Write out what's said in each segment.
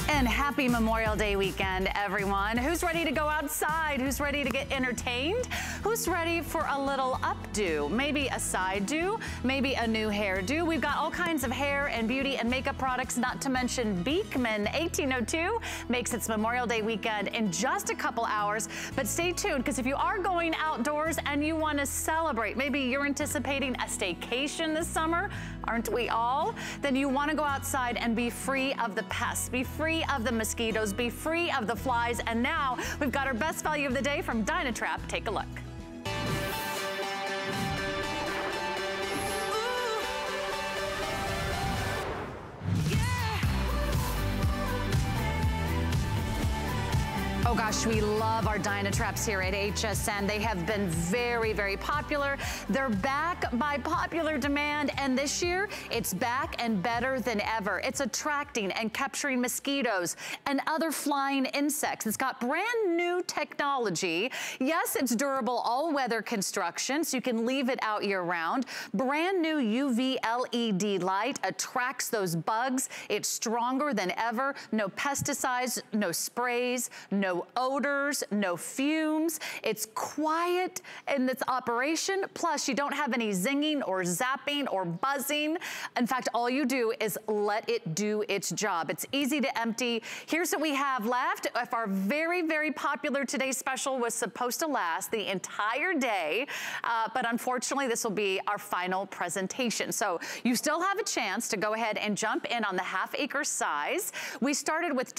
And happy Memorial Day weekend, everyone. Who's ready to go outside? Who's ready to get entertained? Who's ready for a little updo? Maybe a side do, maybe a new hairdo. We've got all kinds of hair and beauty and makeup products, not to mention Beekman 1802 makes its Memorial Day weekend in just a couple hours. But stay tuned, because if you are going outdoors and you want to celebrate, maybe you're anticipating a staycation this summer, aren't we all? Then you want to go outside and be free of the pests, be free of the mosquitoes, be free of the flies. And now we've got our best value of the day from Dynatrap. Take a look. Oh gosh, we love our Dynatraps here at HSN. They have been very, very popular. They're back by popular demand, and this year, it's back and better than ever. It's attracting and capturing mosquitoes and other flying insects. It's got brand new technology. Yes, it's durable all-weather construction, so you can leave it out year-round. Brand new UV LED light attracts those bugs. It's stronger than ever. No pesticides, no sprays, no odors, no fumes. It's quiet in its operation. Plus, you don't have any zinging or zapping or buzzing. In fact, all you do is let it do its job. It's easy to empty. Here's what we have left. If our very, very popular Today Special was supposed to last the entire day, but unfortunately, this will be our final presentation. So you still have a chance to go ahead and jump in on the half-acre size. We started with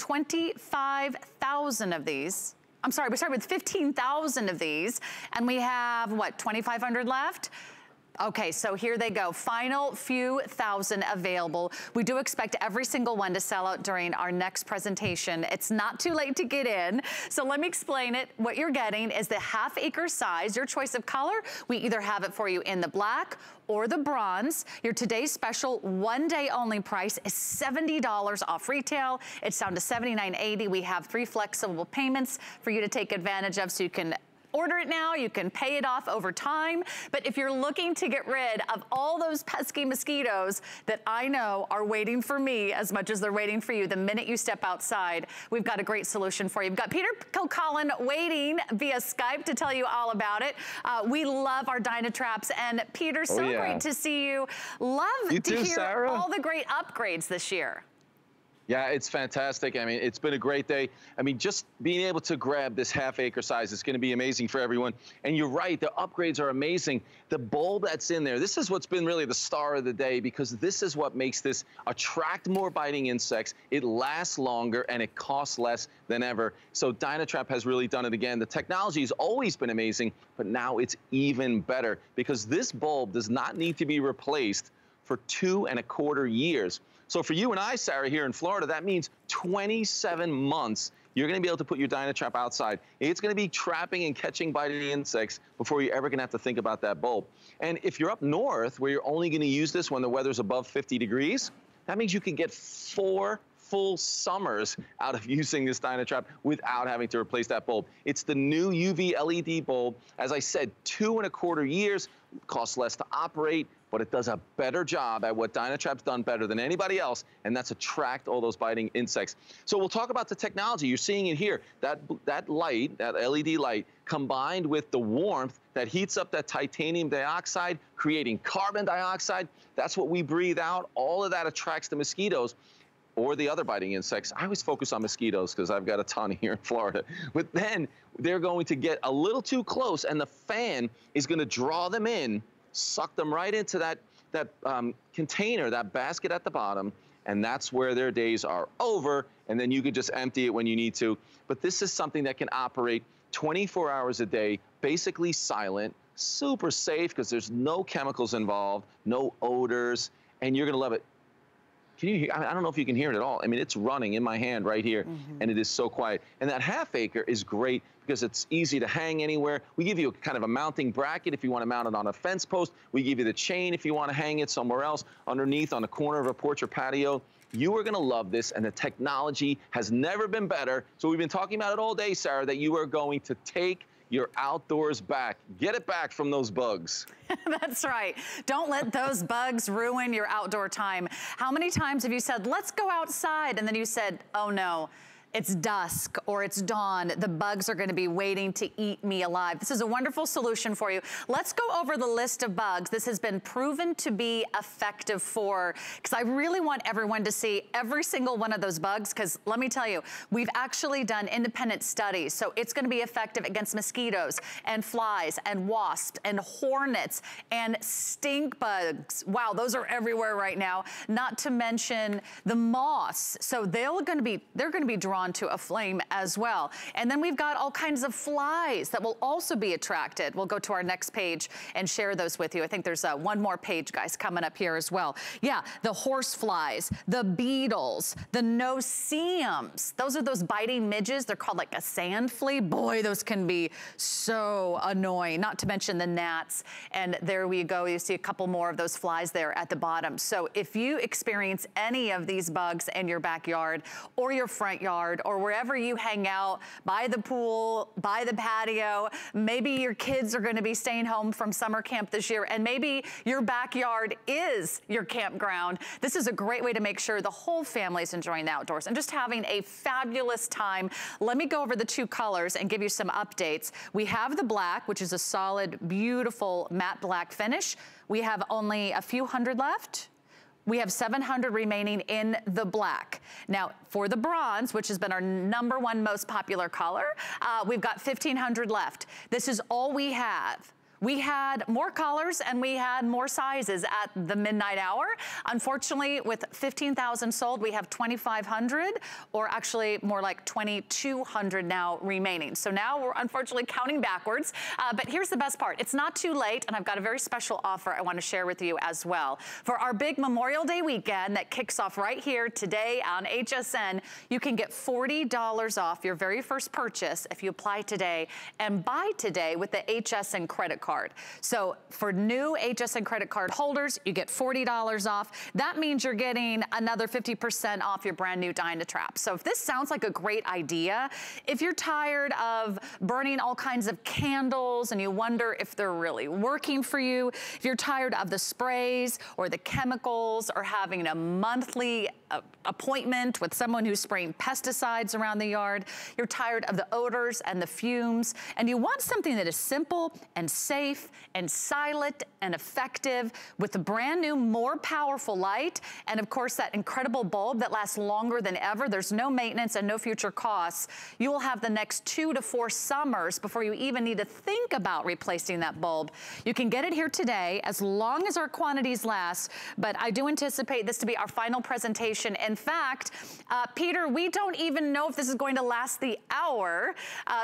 25,000 of these. I'm sorry, we started with 15,000 of these, and we have, what, 2,500 left? Okay, so here they go. Final few thousand available. We do expect every single one to sell out during our next presentation. It's not too late to get in. So let me explain it. What you're getting is the half-acre size, your choice of color. We either have it for you in the black or the bronze. Your today's special one-day only price is $70 off retail. It's down to $79.80. We have 3 flexible payments for you to take advantage of, so you can order it now, you can pay it off over time. But if you're looking to get rid of all those pesky mosquitoes that I know are waiting for me as much as they're waiting for you the minute you step outside, we've got a great solution for you. We've got Peter Kilcullen waiting via Skype to tell you all about it. We love our Dynatraps, and Peter, so great to see you. Love to hear Sarah. All the great upgrades this year. Yeah, it's fantastic. I mean, it's been a great day. I mean, just being able to grab this half-acre size is going to be amazing for everyone. And you're right, the upgrades are amazing. The bulb that's in there, this is what's been really the star of the day, because this is what makes this attract more biting insects. It lasts longer, and it costs less than ever. So Dynatrap has really done it again. The technology has always been amazing, but now it's even better, because this bulb does not need to be replaced for 2¼ years. So for you and I, Sarah, here in Florida, that means 27 months you're going to be able to put your Dynatrap outside. It's going to be trapping and catching biting insects before you're ever going to have to think about that bulb. And if you're up north, where you're only going to use this when the weather's above 50 degrees, that means you can get 4 full summers out of using this Dynatrap without having to replace that bulb. It's the new UV LED bulb. As I said, 2¼ years, costs less to operate, but it does a better job at what Dynatrap's done better than anybody else, and that's attract all those biting insects. So we'll talk about the technology. You're seeing it here. That light, that LED light, combined with the warmth that heats up that titanium dioxide, creating carbon dioxide. That's what we breathe out. All of that attracts the mosquitoes or the other biting insects. I always focus on mosquitoes because I've got a ton here in Florida. But then they're going to get a little too close, and the fan is going to draw them in, suck them right into that container, that basket at the bottom, and that's where their days are over, and then you can just empty it when you need to. But this is something that can operate 24 hours a day, basically silent, super safe because there's no chemicals involved, no odors, and you're going to love it. Can you hear? I don't know if you can hear it at all. I mean, it's running in my hand right here, and it is so quiet. And that half-acre is great because it's easy to hang anywhere. We give you kind of a mounting bracket if you want to mount it on a fence post. We give you the chain if you want to hang it somewhere else, underneath on the corner of a porch or patio. You are going to love this, and the technology has never been better. So we've been talking about it all day, Sarah, that you are going to take your outdoors back. Get it back from those bugs. That's right. Don't let those bugs ruin your outdoor time. How many times have you said, let's go outside, and then you said, oh no, it's dusk or it's dawn. The bugs are gonna be waiting to eat me alive. This is a wonderful solution for you. Let's go over the list of bugs this has been proven to be effective for, because I really want everyone to see every single one of those bugs, because let me tell you, we've actually done independent studies. So it's gonna be effective against mosquitoes and flies and wasps and hornets and stink bugs. Wow, those are everywhere right now. Not to mention the moths. So they're gonna be drawn to a flame as well. And then we've got all kinds of flies that will also be attracted. We'll go to our next page and share those with you. I think there's one more page, guys, coming up here as well. Yeah, the horse flies, the beetles, the no-see-ums. Those are those biting midges. They're called like a sand flea. Boy, those can be so annoying. Not to mention the gnats. And there we go. You see a couple more of those flies there at the bottom. So if you experience any of these bugs in your backyard or your front yard, or wherever you hang out, by the pool, by the patio. Maybe your kids are gonna be staying home from summer camp this year, and maybe your backyard is your campground. This is a great way to make sure the whole family's enjoying the outdoors and just having a fabulous time. Let me go over the two colors and give you some updates. We have the black, which is a solid, beautiful matte black finish. We have only a few hundred left. We have 700 remaining in the black. Now, for the bronze, which has been our #1 most popular color, we've got 1,500 left. This is all we have. We had more colors and we had more sizes at the midnight hour. Unfortunately, with 15,000 sold, we have 2,500, or actually more like 2,200 now remaining. So now we're unfortunately counting backwards. But here's the best part. It's not too late, and I've got a very special offer I want to share with you as well. For our big Memorial Day weekend that kicks off right here today on HSN, you can get $40 off your very first purchase if you apply today and buy today with the HSN credit card. So for new HSN credit card holders, you get $40 off. That means you're getting another 50% off your brand new Dynatrap. So if this sounds like a great idea, if you're tired of burning all kinds of candles and you wonder if they're really working for you, if you're tired of the sprays or the chemicals or having a monthly appointment with someone who's spraying pesticides around the yard, you're tired of the odors and the fumes, and you want something that is simple and safe and silent and effective with the brand new, more powerful light, and of course that incredible bulb that lasts longer than ever. There's no maintenance and no future costs. You will have the next 2 to 4 summers before you even need to think about replacing that bulb. You can get it here today as long as our quantities last, but I do anticipate this to be our final presentation. In fact, Peter, we don't even know if this is going to last the hour.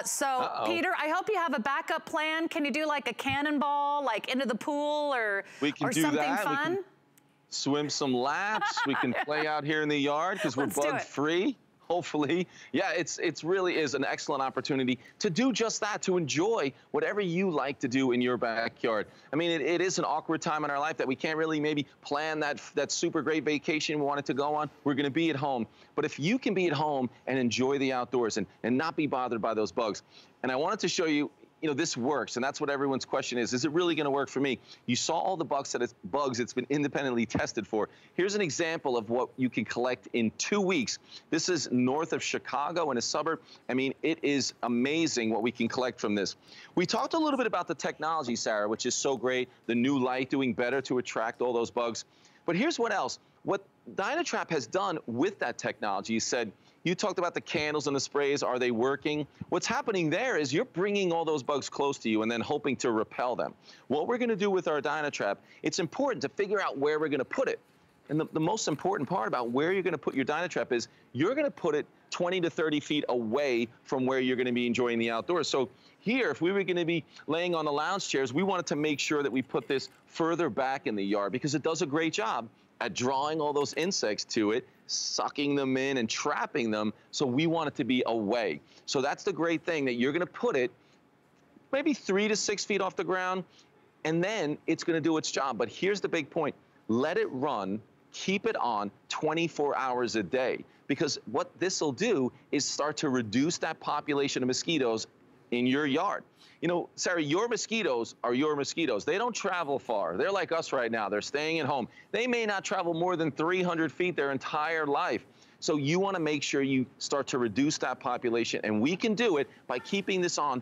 Peter, I hope you have a backup plan. Can you do like a cannonball, like into the pool, or something fun? We can swim some laps. We can play out here in the yard because we're bug free. Hopefully. Yeah, it's really is an excellent opportunity to do just that, to enjoy whatever you like to do in your backyard. I mean, it is an awkward time in our life that we can't really maybe plan that super great vacation we wanted to go on. We're going to be at home. But if you can be at home and enjoy the outdoors and not be bothered by those bugs. And I wanted to show you, this works, and that's what everyone's question is it really going to work for me? You saw all the bugs it's been independently tested for. Here's an example of what you can collect in 2 weeks. This is north of Chicago in a suburb. I mean, it is amazing what we can collect from this. We talked a little bit about the technology, Sarah, which is so great, the new light doing better to attract all those bugs. But here's what else. What Dynatrap has done with that technology, you said, you talked about the candles and the sprays. Are they working? What's happening there is you're bringing all those bugs close to you and then hoping to repel them. What we're going to do with our Dynatrap, it's important to figure out where we're going to put it. And the most important part about where you're going to put your Dynatrap is you're going to put it 20 to 30 feet away from where you're going to be enjoying the outdoors. So here, if we were going to be laying on the lounge chairs, we wanted to make sure that we put this further back in the yard because it does a great job at drawing all those insects to it, sucking them in and trapping them. So we want it to be away. So that's the great thing, that you're going to put it maybe 3 to 6 feet off the ground, and then it's going to do its job. But here's the big point. Let it run, keep it on 24 hours a day, because what this will do is start to reduce that population of mosquitoes in your yard. You know, Sarah, your mosquitoes are your mosquitoes. They don't travel far. They're like us right now. They're staying at home. They may not travel more than 300 feet their entire life. So you want to make sure you start to reduce that population, and we can do it by keeping this on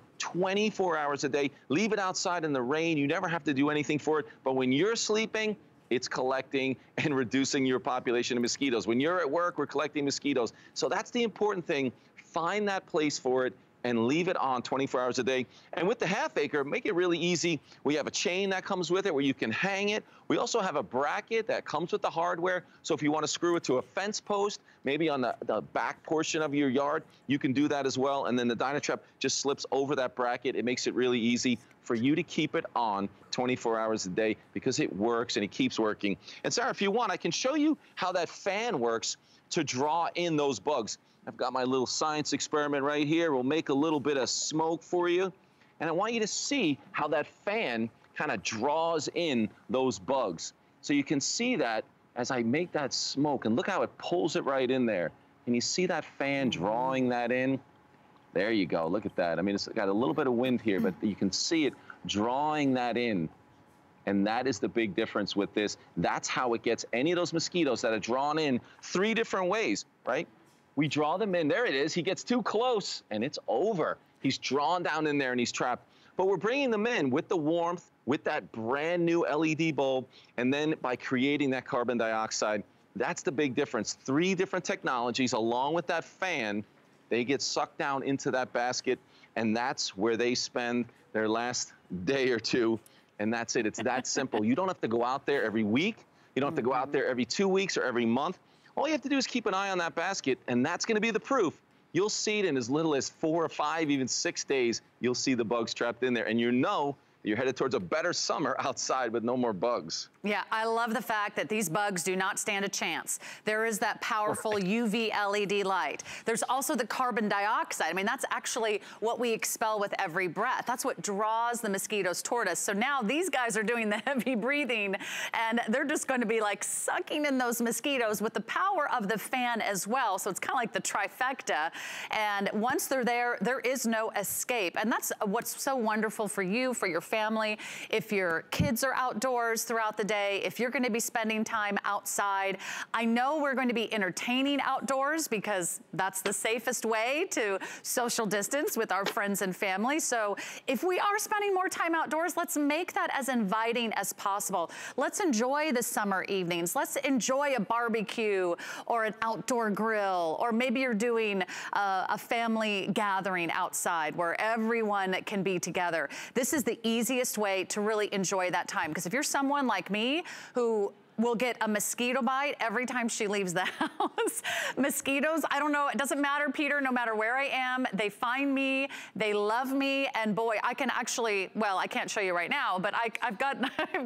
24 hours a day. Leave it outside in the rain. You never have to do anything for it. But when you're sleeping, it's collecting and reducing your population of mosquitoes. When you're at work, we're collecting mosquitoes. So that's the important thing. Find that place for it and leave it on 24 hours a day. And with the half acre, make it really easy. We have a chain that comes with it where you can hang it. We also have a bracket that comes with the hardware. So if you want to screw it to a fence post, maybe on the back portion of your yard, you can do that as well. And then the Dynatrap just slips over that bracket. It makes it really easy for you to keep it on 24 hours a day because it works and it keeps working. And Sarah, if you want, I can show you how that fan works to draw in those bugs. I've got my little science experiment right here. We'll make a little bit of smoke for you. And I want you to see how that fan kind of draws in those bugs. So you can see that as I make that smoke, and look how it pulls it right in there. Can you see that fan drawing that in? There you go, look at that. I mean, it's got a little bit of wind here, but you can see it drawing that in. And that is the big difference with this. That's how it gets any of those mosquitoes that are drawn in 3 different ways, right? We draw them in. There it is. He gets too close, and it's over. He's drawn down in there, and he's trapped. But we're bringing them in with the warmth, with that brand new LED bulb, and then by creating that carbon dioxide. That's the big difference. 3 different technologies, along with that fan, they get sucked down into that basket, and that's where they spend their last day or two, and that's it. It's that simple. You don't have to go out there every week. You don't have to go out there every 2 weeks or every month. All you have to do is keep an eye on that basket, and that's going to be the proof. You'll see it in as little as 4 or 5, even 6 days. You'll see the bugs trapped in there, and you know you're headed towards a better summer outside with no more bugs. Yeah, I love the fact that these bugs do not stand a chance. There is that powerful UV LED light. There's also the carbon dioxide. I mean, that's actually what we expel with every breath. That's what draws the mosquitoes toward us. So now these guys are doing the heavy breathing, and they're just going to be like sucking in those mosquitoes with the power of the fan as well. So it's kind of like the trifecta. And once they're there, there is no escape. And that's what's so wonderful for you, for your family. If your kids are outdoors throughout the day, if you're going to be spending time outside, I know we're going to be entertaining outdoors because that's the safest way to social distance with our friends and family. So if we are spending more time outdoors, let's make that as inviting as possible. Let's enjoy the summer evenings. Let's enjoy a barbecue or an outdoor grill, or maybe you're doing a family gathering outside where everyone can be together. This is the easiest way to really enjoy that time. Because if you're someone like me who will get a mosquito bite every time she leaves the house. Mosquitoes, I don't know, it doesn't matter, Peter, no matter where I am, they find me, they love me, and boy, I can actually, well, I can't show you right now, but I've got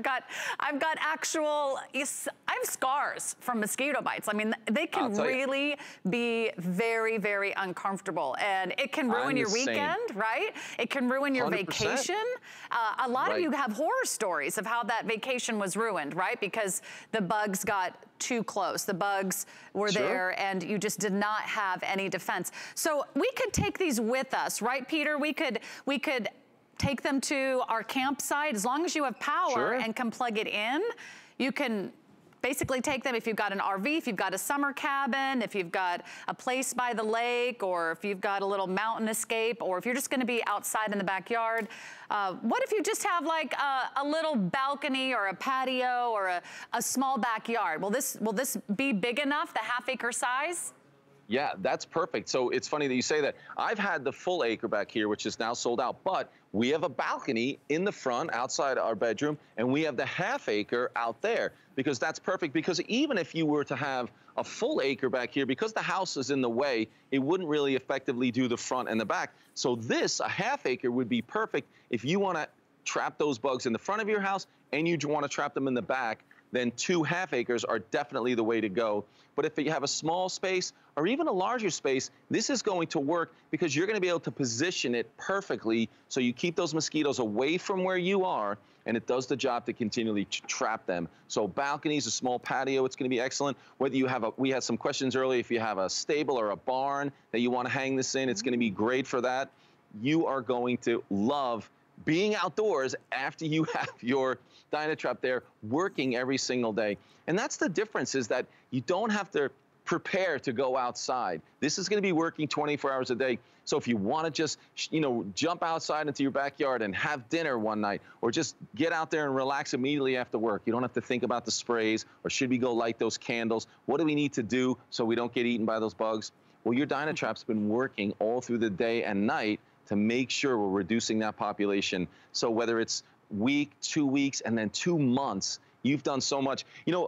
actual, I have scars from mosquito bites. I mean, they can really be very, very uncomfortable, and it can ruin your weekend, right? It can ruin your 100%. Vacation. A lot of you have horror stories of how that vacation was ruined, right? Because the bugs got too close. The bugs were there and you just did not have any defense. So we could take these with us, right, Peter? We could take them to our campsite as long as you have power and can plug it in. You can basically take them if you've got an RV, if you've got a summer cabin, if you've got a place by the lake, or if you've got a little mountain escape, or if you're just gonna be outside in the backyard. What if you just have like a little balcony or a patio or a small backyard? Will this be big enough, the half-acre size? Yeah, that's perfect. So it's funny that you say that. I've had the full acre back here, which is now sold out, but we have a balcony in the front outside our bedroom, and we have the half acre out there because that's perfect. Because even if you were to have a full acre back here, because the house is in the way, it wouldn't really effectively do the front and the back. So this, a half acre, would be perfect if you want to trap those bugs in the front of your house and you want to trap them in the back. Then 2 half acres are definitely the way to go. But if you have a small space or even a larger space, this is going to work because you're going to be able to position it perfectly so you keep those mosquitoes away from where you are, and it does the job to continually trap them. So balconies, a small patio, it's going to be excellent. Whether you have we had some questions earlier, if you have a stable or a barn that you want to hang this in, it's going to be great for that. you are going to love being outdoors after you have your Dynatrap there working every single day. And that's the difference, is that you don't have to prepare to go outside. This is going to be working 24 hours a day. So if you want to just, jump outside into your backyard and have dinner one night, or just get out there and relax immediately after work, you don't have to think about the sprays, or should we go light those candles? What do we need to do so we don't get eaten by those bugs? Well, your Dynatrap's been working all through the day and night to make sure we're reducing that population. So whether it's week, 2 weeks, and then 2 months, you've done so much.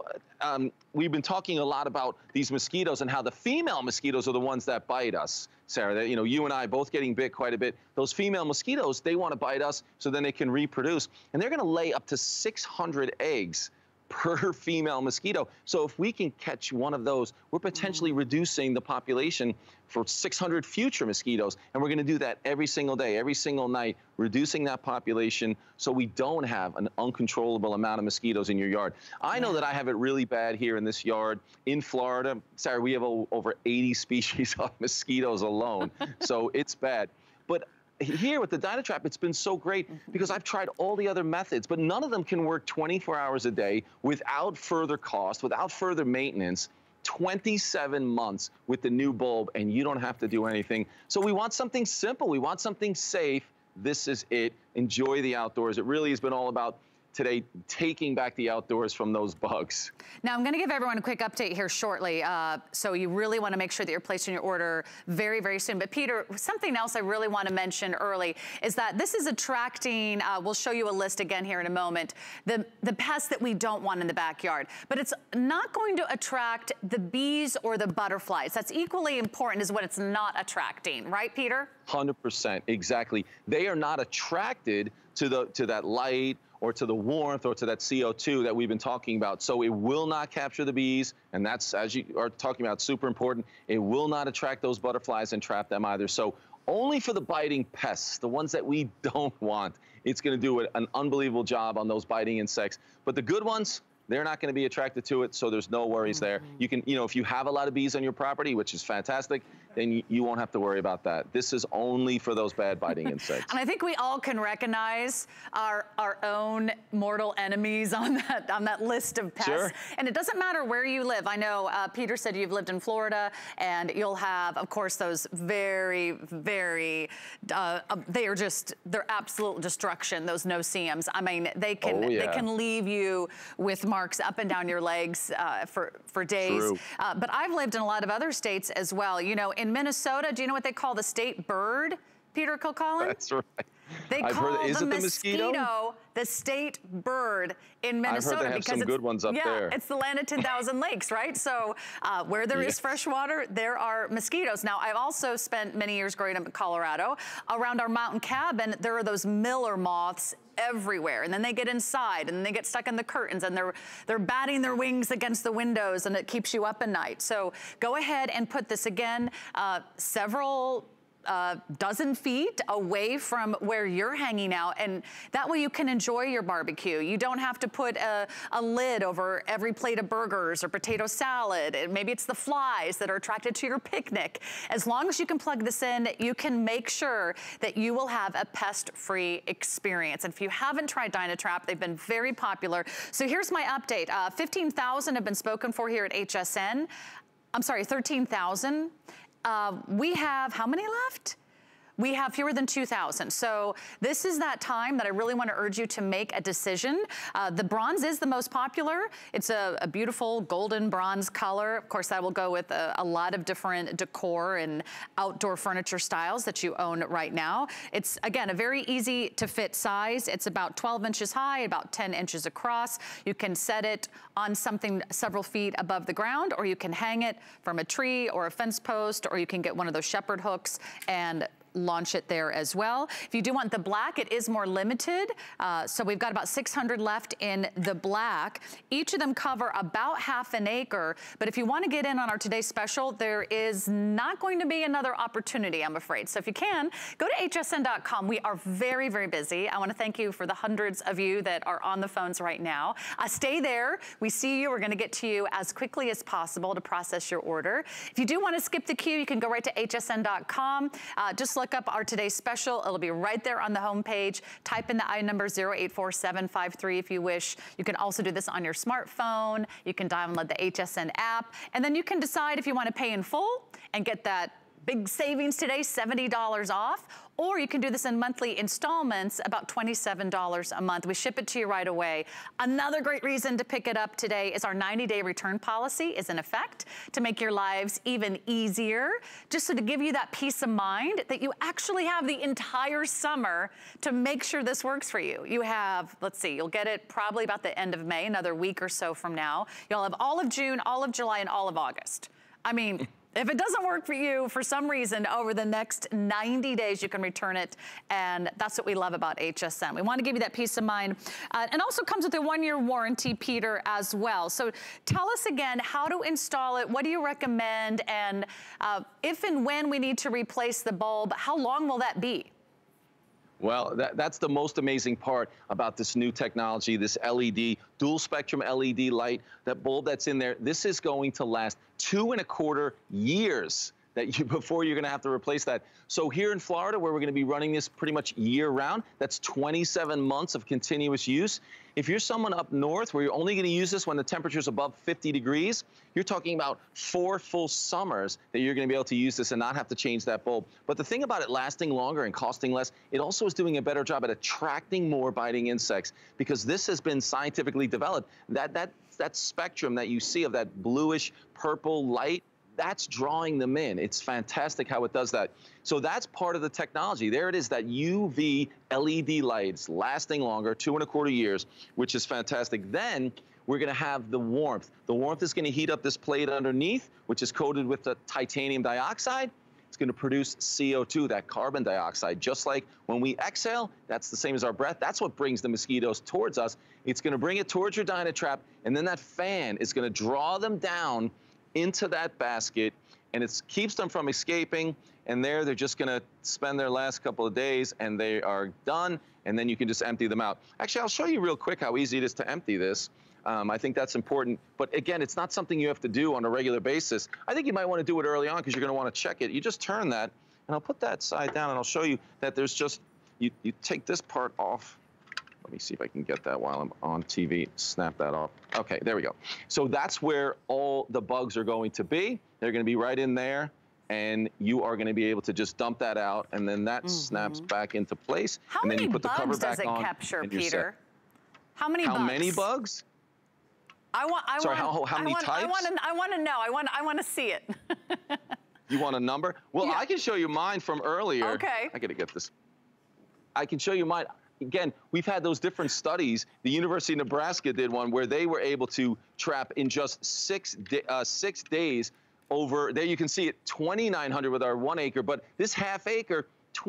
We've been talking a lot about these mosquitoes and how the female mosquitoes are the ones that bite us, Sarah. You and I both getting bit quite a bit. Those female mosquitoes, they want to bite us so then they can reproduce. And they're going to lay up to 600 eggs per female mosquito. So if we can catch one of those, we're potentially reducing the population for 600 future mosquitoes. And we're going to do that every single day, every single night, reducing that population so we don't have an uncontrollable amount of mosquitoes in your yard. I know that I have it really bad here in this yard in Florida. Sarah, we have over 80 species of mosquitoes alone. So it's bad. But here with the Dynatrap, it's been so great because I've tried all the other methods, but none of them can work 24 hours a day without further cost, without further maintenance. 27 months with the new bulb, and you don't have to do anything. So we want something simple. We want something safe. This is it. Enjoy the outdoors. It really has been all about today taking back the outdoors from those bugs. Now, I'm going to give everyone a quick update here shortly. So you really want to make sure that you're placing your order very, very soon. But Peter, something else I really want to mention early is that this is attracting, we'll show you a list again here in a moment, the pests that we don't want in the backyard. But it's not going to attract the bees or the butterflies. That's equally important as what it's not attracting, right, Peter? 100%, exactly. They are not attracted to that light or to the warmth or to that CO2 that we've been talking about. So it will not capture the bees, and that's, as you are talking about, super important. It will not attract those butterflies and trap them either. So only for the biting pests, the ones that we don't want, it's gonna do an unbelievable job on those biting insects. But the good ones, they're not gonna be attracted to it, so there's no worries there. You can, if you have a lot of bees on your property, which is fantastic, then you won't have to worry about that. This is only for those bad biting insects. And I think we all can recognize our own mortal enemies on that list of pests. Sure. And it doesn't matter where you live. I know Peter said you've lived in Florida, and you'll have, of course, those very, very, they're absolute destruction, those no-see-ums. I mean, they can leave you with marks up and down your legs for days. True. But I've lived in a lot of other states as well. In Minnesota, do you know what they call the state bird, Peter Kilcullen? That's right. They call the mosquito the state bird in Minnesota. I've heard they have some good ones up there. Yeah, it's the land of 10,000 lakes, right? So where there is fresh water, there are mosquitoes. Now, I've also spent many years growing up in Colorado. Around our mountain cabin, there are those miller moths everywhere, and then they get inside and they get stuck in the curtains, and they're batting their wings against the windows, and it keeps you up at night. So go ahead and put this again several dozen feet away from where you're hanging out, and that way you can enjoy your barbecue. You don't have to put a lid over every plate of burgers or potato salad. Maybe it's the flies that are attracted to your picnic. As long as you can plug this in, you can make sure that you will have a pest-free experience. And if you haven't tried Dynatrap, they've been very popular. So here's my update. 15,000 have been spoken for here at HSN. I'm sorry, 13,000. We have how many left? We have fewer than 2,000. So this is that time that I really want to urge you to make a decision. The bronze is the most popular. It's a beautiful golden bronze color. Of course, that will go with a lot of different decor and outdoor furniture styles that you own right now. It's, again, a very easy to fit size. It's about 12 inches high, about 10 inches across. You can set it on something several feet above the ground, or you can hang it from a tree or a fence post, or you can get one of those shepherd hooks and launch it there as well. If you do want the black, it is more limited. So we've got about 600 left in the black. Each of them cover about half an acre. But if you want to get in on our today's special, there is not going to be another opportunity, I'm afraid. So if you can, go to hsn.com. We are very, very busy. I want to thank you for the hundreds of you that are on the phones right now. Stay there. We see you. We're going to get to you as quickly as possible to process your order. If you do want to skip the queue, you can go right to hsn.com. Just look up our today's special. It'll be right there on the homepage. Type in the item number 084753 if you wish. You can also do this on your smartphone. You can download the HSN app, and then you can decide if you want to pay in full and get that big savings today, $70 off, or you can do this in monthly installments, about $27 a month. We ship it to you right away. Another great reason to pick it up today is our 90-day return policy is in effect to make your lives even easier, just so to give you that peace of mind that you actually have the entire summer to make sure this works for you. You have, let's see, you'll get it probably about the end of May, another week or so from now. You'll have all of June, all of July, and all of August. I mean, if it doesn't work for you for some reason over the next 90 days, you can return it. And that's what we love about HSN. We want to give you that peace of mind. And also comes with a 1-year warranty, Peter, as well. So tell us again how to install it. What do you recommend? And if and when we need to replace the bulb, how long will that be? Well, that's the most amazing part about this new technology, this LED, dual spectrum LED light, that bulb that's in there. This is going to last 2.25 years before you're going to have to replace that. So here in Florida, where we're going to be running this pretty much year round, that's 27 months of continuous use. If you're someone up north where you're only going to use this when the temperature's above 50 degrees, you're talking about 4 full summers that you're going to be able to use this and not have to change that bulb. But the thing about it lasting longer and costing less, it also is doing a better job at attracting more biting insects, because this has been scientifically developed. That spectrum that you see of that bluish purple light, that's drawing them in. It's fantastic how it does that. So that's part of the technology. There it is, that UV LED lights lasting longer, 2.25 years, which is fantastic. Then we're going to have the warmth. The warmth is going to heat up this plate underneath, which is coated with the titanium dioxide. It's going to produce CO2, that carbon dioxide. Just like when we exhale, that's the same as our breath. That's what brings the mosquitoes towards us. It's going to bring it towards your Dynatrap, and then that fan is going to draw them down into that basket, and it keeps them from escaping. And there, they're just going to spend their last couple of days, and they are done, and then you can just empty them out. Actually, I'll show you real quick how easy it is to empty this. I think that's important. But again, it's not something you have to do on a regular basis. I think you might want to do it early on because you're going to want to check it. You just turn that, and I'll put that side down, and I'll show you that there's just, you take this part off. Let me see if I can get that while I'm on TV. Snap that off. Okay, there we go. So that's where all the bugs are going to be. They're going to be right in there, and you are going to be able to just dump that out, and then that snaps back into place. How many bugs does it capture, Peter? How many bugs? How many bugs? How many types? I want to know. I want to see it. You want a number? Well, yeah. I can show you mine from earlier. Okay. I got to get this. I can show you mine. Again, we've had those different studies. The University of Nebraska did one where they were able to trap in just 6 days over, there you can see it, 2,900 with our 1 acre, but this half acre,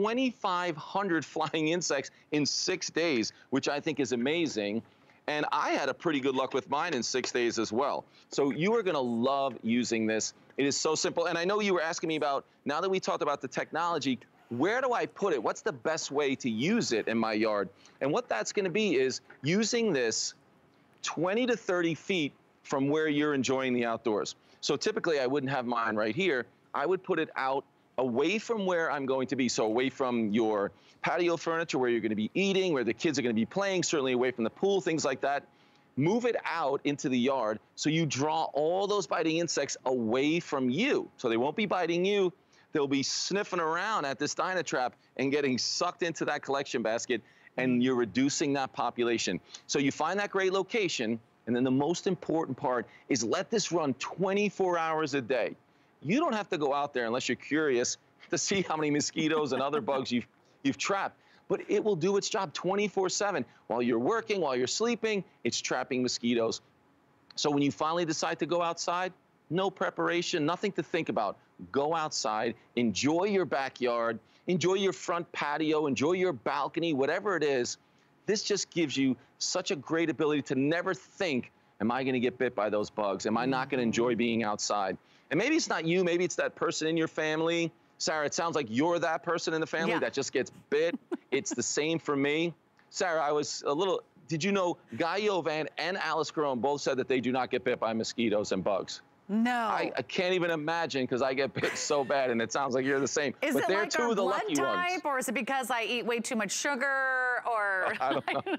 2,500 flying insects in 6 days, which I think is amazing. And I had a pretty good luck with mine in 6 days as well. So you are going to love using this. It is so simple. And I know you were asking me about, now that we talked about the technology, where do I put it? What's the best way to use it in my yard? And what that's going to be is using this 20 to 30 feet from where you're enjoying the outdoors. So typically I wouldn't have mine right here. I would put it out away from where I'm going to be. So away from your patio furniture, where you're going to be eating, where the kids are going to be playing, certainly away from the pool, things like that. Move it out into the yard so you draw all those biting insects away from you. So they won't be biting you. They'll be sniffing around at this Dynatrap and getting sucked into that collection basket, and you're reducing that population. So you find that great location, and then the most important part is let this run 24 hours a day. You don't have to go out there unless you're curious to see how many mosquitoes and other bugs you've trapped, but it will do its job 24/7. While you're working, while you're sleeping, it's trapping mosquitoes. So when you finally decide to go outside, no preparation, nothing to think about. Go outside, enjoy your backyard, enjoy your front patio, enjoy your balcony, whatever it is. This just gives you such a great ability to never think, am I going to get bit by those bugs? Am I not going to enjoy being outside? And maybe it's not you, maybe it's that person in your family. Sarah, it sounds like you're that person in the family that just gets bit. It's the same for me. Sarah, I was a little, did you know Guy Yovan and Alice Caron both said that they do not get bit by mosquitoes and bugs? No. I can't even imagine because I get bit so bad, and it sounds like you're the same. Is but it they're like two our of the blood lucky type, ones. or is it because I eat way too much sugar, or I don't know.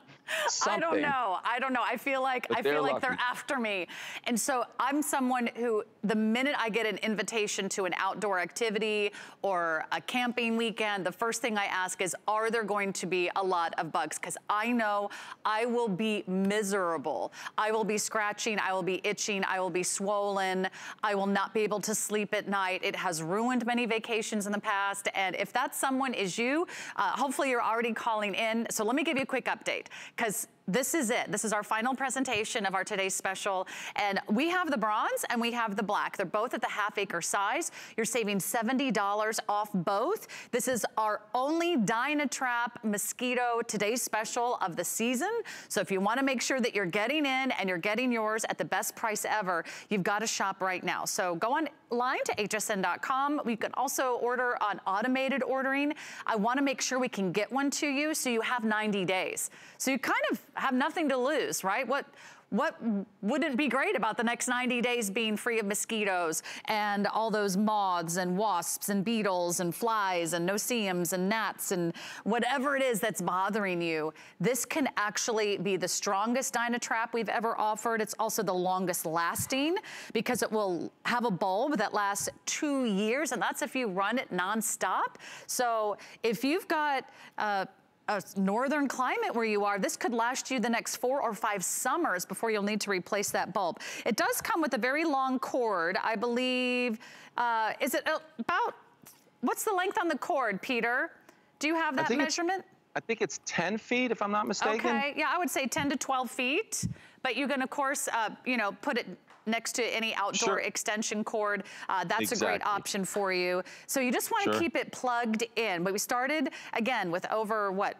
I don't know. I don't know. I feel like they're after me. And so I'm someone who, the minute I get an invitation to an outdoor activity or a camping weekend, the first thing I ask is, are there going to be a lot of bugs? Because I know I will be miserable. I will be scratching, I will be itching, I will be swollen, I will not be able to sleep at night. It has ruined many vacations in the past. And if that someone is you, hopefully you're already calling in. So let me give you a quick update, because this is it. This is our final presentation of our today's special. And we have the bronze and we have the black. They're both at the half-acre size. You're saving $70 off both. This is our only Dynatrap mosquito today's special of the season. So if you want to make sure that you're getting in and you're getting yours at the best price ever, you've got to shop right now. So go online to hsn.com. We can also order on automated ordering. I want to make sure we can get one to you so you have 90 days. So you kind of have nothing to lose, right? What wouldn't be great about the next 90 days being free of mosquitoes and all those moths and wasps and beetles and flies and no-see-ums and gnats and whatever it is that's bothering you? This can actually be the strongest Dynatrap we've ever offered. It's also the longest lasting because it will have a bulb that lasts 2 years, and that's if you run it nonstop. So if you've got a northern climate where you are, this could last you the next 4 or 5 summers before you'll need to replace that bulb. It does come with a very long cord. I believe, is it about, what's the length on the cord, Peter? Do you have that measurement? I think it's 10 feet, if I'm not mistaken. Okay, yeah, I would say 10 to 12 feet. But you can, of course, you know, put it next to any outdoor extension cord. That's a great option for you. So you just want to keep it plugged in. But we started, again, with over, what,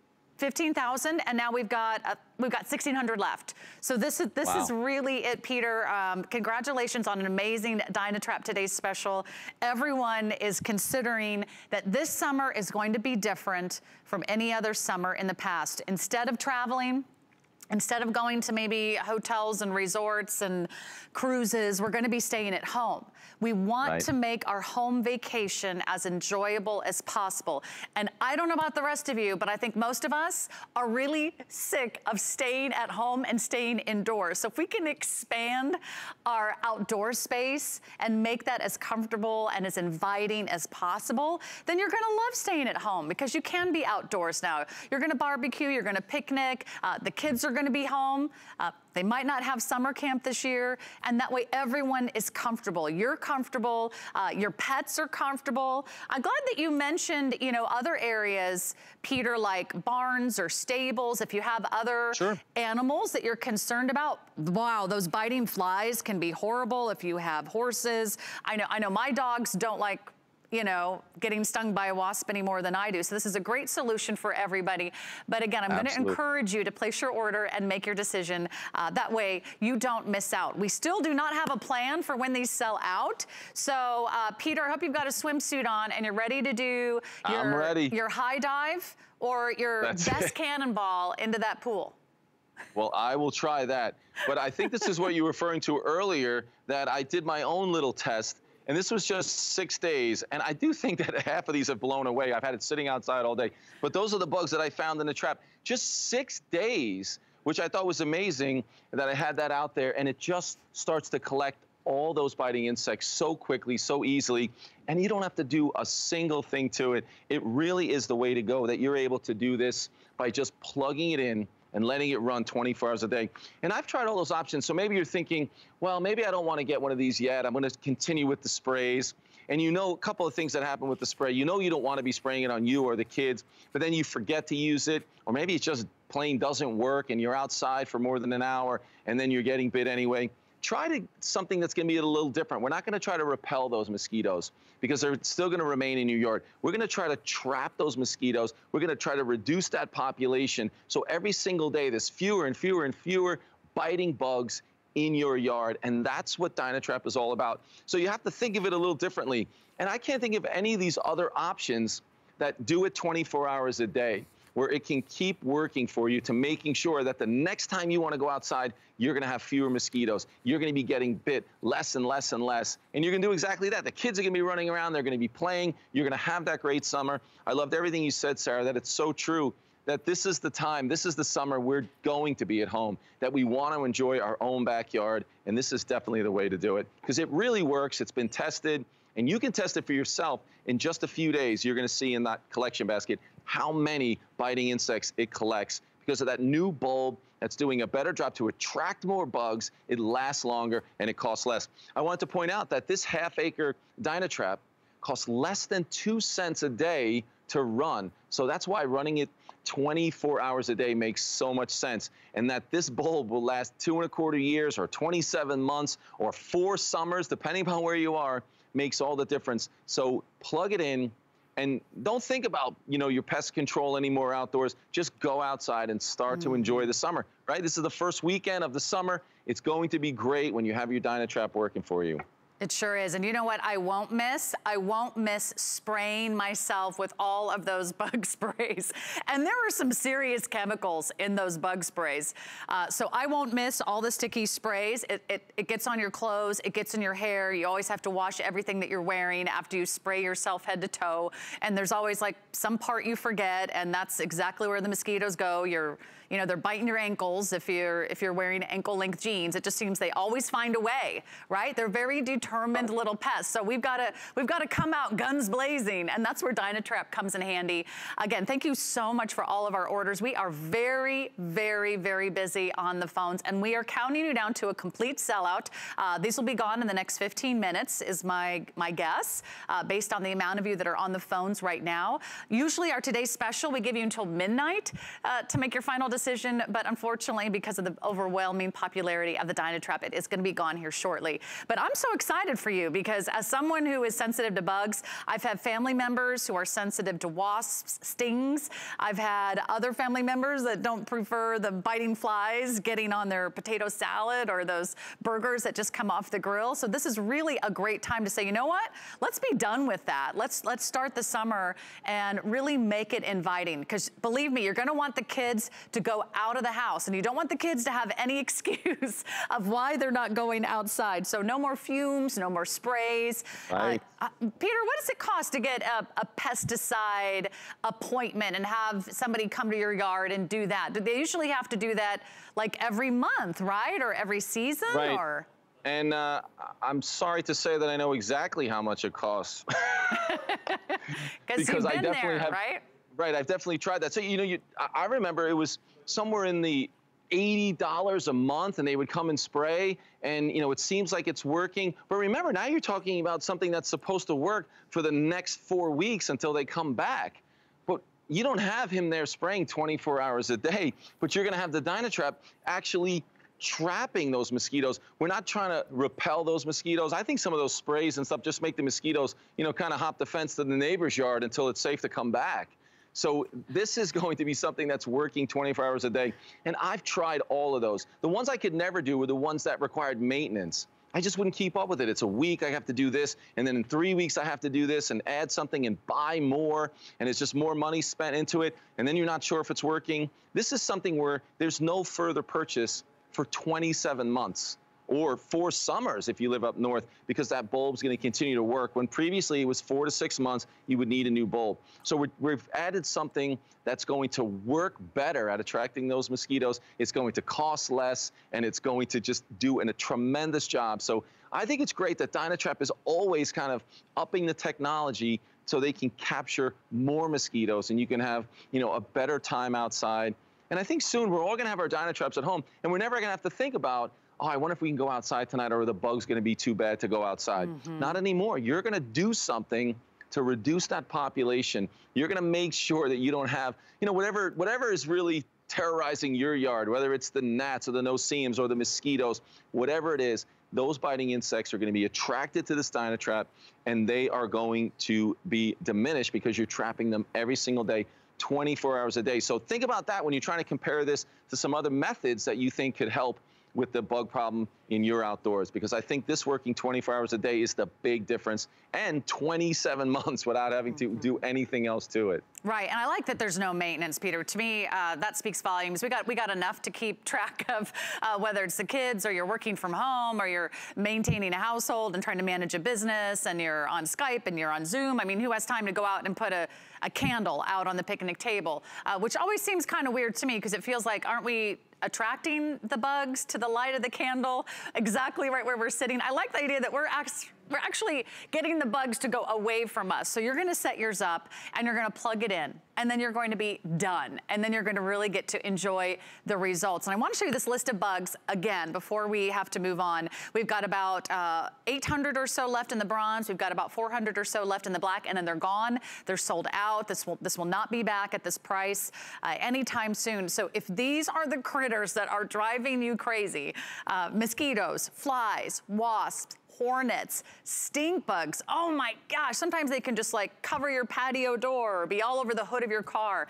15,000, and now we've got 1,600 left. So this is really it, Peter. Congratulations on an amazing Dynatrap today's special. Everyone is considering that this summer is going to be different from any other summer in the past. Instead of traveling, instead of going to maybe hotels and resorts and cruises, we're going to be staying at home. We want to make our home vacation as enjoyable as possible. And I don't know about the rest of you, but I think most of us are really sick of staying at home and staying indoors. So if we can expand our outdoor space and make that as comfortable and as inviting as possible, then you're going to love staying at home because you can be outdoors now. You're going to barbecue, you're going to picnic, the kids are going to be home. They might not have summer camp this year, and that way everyone is comfortable. You're comfortable, your pets are comfortable. I'm glad that you mentioned, you know, other areas, Peter, like barns or stables. If you have other animals that you're concerned about, wow, those biting flies can be horrible. If you have horses, I know my dogs don't like, you know, getting stung by a wasp any more than I do. So this is a great solution for everybody. But again, I'm going to encourage you to place your order and make your decision. That way you don't miss out. We still do not have a plan for when these sell out. So Peter, I hope you've got a swimsuit on and you're ready to do your high dive or your best cannonball into that pool. Well, I will try that. But I think this is what you were referring to earlier, that I did my own little test. And this was just 6 days. And I do think that half of these have blown away. I've had it sitting outside all day. But those are the bugs that I found in the trap. Just 6 days, which I thought was amazing that I had that out there. And it just starts to collect all those biting insects so quickly, so easily. And you don't have to do a single thing to it. It really is the way to go, that you're able to do this by just plugging it in and letting it run 24 hours a day. And I've tried all those options. So maybe you're thinking, well, maybe I don't want to get one of these yet. I'm going to continue with the sprays. And you know, a couple of things that happen with the spray. You know you don't want to be spraying it on you or the kids, but then you forget to use it. Or maybe it just plain doesn't work and you're outside for more than an hour and then you're getting bit anyway. Try something that's going to be a little different. We're not going to try to repel those mosquitoes because they're still going to remain in your yard. We're going to try to trap those mosquitoes. We're going to try to reduce that population. So every single day, there's fewer and fewer and fewer biting bugs in your yard. And that's what Dynatrap is all about. So you have to think of it a little differently. And I can't think of any of these other options that do it 24 hours a day. where it can keep working for you to making sure that the next time you want to go outside, you're going to have fewer mosquitoes. You're going to be getting bit less and less and less. And you're going to do exactly that. The kids are going to be running around. They're going to be playing. You're going to have that great summer. I loved everything you said, Sarah, that it's so true that this is the time, this is the summer we're going to be at home, that we want to enjoy our own backyard. And this is definitely the way to do it because it really works. It's been tested. And you can test it for yourself. In just a few days, you're going to see in that collection basket how many biting insects it collects because of that new bulb that's doing a better job to attract more bugs. It lasts longer and it costs less. I want to point out that this half-acre Dynatrap costs less than 2 cents a day to run. So that's why running it 24 hours a day makes so much sense. And that this bulb will last 2¼ years or 27 months or 4 summers, depending upon where you are, makes all the difference. So plug it in and don't think about, your pest control anymore outdoors. Just go outside and start to enjoy the summer, right? This is the first weekend of the summer. It's going to be great when you have your Dynatrap working for you. It sure is. And you know what I won't miss? I won't miss spraying myself with all of those bug sprays. And there are some serious chemicals in those bug sprays. So I won't miss all the sticky sprays. It gets on your clothes, it gets in your hair. You always have to wash everything that you're wearing after you spray yourself head to toe. And there's always like some part you forget, and that's exactly where the mosquitoes go. They're biting your ankles if you're wearing ankle-length jeans. It just seems they always find a way, right? They're very determined little pests. So we've got to come out guns blazing, and that's where Dynatrap comes in handy. Again, thank you so much for all of our orders. We are very, very, very busy on the phones, and we are counting you down to a complete sellout. These will be gone in the next 15 minutes, is my guess, based on the amount of you that are on the phones right now. Usually our today's special, we give you until midnight to make your final decision, but unfortunately, because of the overwhelming popularity of the Dynatrap, it is going to be gone here shortly. But I'm so excited for you because as someone who is sensitive to bugs, I've had family members who are sensitive to wasps, stings. I've had other family members that don't prefer the biting flies getting on their potato salad or those burgers that just come off the grill. So this is really a great time to say, you know what? Let's be done with that. Let's start the summer and really make it inviting, because believe me, you're going to want the kids to go out of the house, and you don't want the kids to have any excuse of why they're not going outside. So no more fumes, no more sprays. Right. Peter, what does it cost to get a pesticide appointment and have somebody come to your yard and do that? Do they usually have to do that like every month, right? Or every season? Right. Or? And I'm sorry to say that I know exactly how much it costs. Because you've been there, right? Right, I've definitely tried that. So, I remember it was somewhere in the $80 a month, and they would come and spray, and, it seems like it's working. But remember, now you're talking about something that's supposed to work for the next 4 weeks until they come back. But you don't have him there spraying 24 hours a day, but you're going to have the Dynatrap actually trapping those mosquitoes. We're not trying to repel those mosquitoes. I think some of those sprays and stuff just make the mosquitoes, kind of hop the fence to the neighbor's yard until it's safe to come back. So this is going to be something that's working 24 hours a day. And I've tried all of those. The ones I could never do were the ones that required maintenance. I just wouldn't keep up with it. It's a week, I have to do this, and then in 3 weeks I have to do this and add something and buy more, and it's just more money spent into it, and then you're not sure if it's working. This is something where there's no further purchase for 27 months. Or 4 summers if you live up north, because that bulb's going to continue to work. When previously it was 4 to 6 months, you would need a new bulb. So we've added something that's going to work better at attracting those mosquitoes. It's going to cost less, and it's going to just do a tremendous job. So I think it's great that Dynatrap is always kind of upping the technology so they can capture more mosquitoes, and you can have, a better time outside. And I think soon we're all going to have our Dynatraps at home, and we're never going to have to think about, oh, I wonder if we can go outside tonight, or are the bugs going to be too bad to go outside? Not anymore. You're going to do something to reduce that population. You're going to make sure that you don't have, whatever is really terrorizing your yard, whether it's the gnats or the no-see-ums or the mosquitoes, whatever it is, those biting insects are going to be attracted to this Dynatrap, and they are going to be diminished because you're trapping them every single day, 24 hours a day. So think about that when you're trying to compare this to some other methods that you think could help with the bug problem in your outdoors, because I think this working 24 hours a day is the big difference, and 27 months without having to do anything else to it. Right, and I like that there's no maintenance, Peter. To me, that speaks volumes. We got enough to keep track of, whether it's the kids or you're working from home or you're maintaining a household and trying to manage a business and you're on Skype and you're on Zoom. I mean, who has time to go out and put a candle out on the picnic table, which always seems kind of weird to me because it feels like, aren't we attracting the bugs to the light of the candle exactly right where we're sitting? I like the idea that we're actually getting the bugs to go away from us. So you're gonna set yours up and you're gonna plug it in and then you're going to be done. And then you're gonna really get to enjoy the results. And I wanna show you this list of bugs again before we have to move on. We've got about 800 or so left in the bronze. We've got about 400 or so left in the black, and then they're gone. They're sold out. This will not be back at this price anytime soon. So if these are the critters that are driving you crazy, mosquitoes, flies, wasps, hornets, stink bugs. Oh my gosh, sometimes they can just like cover your patio door or be all over the hood of your car.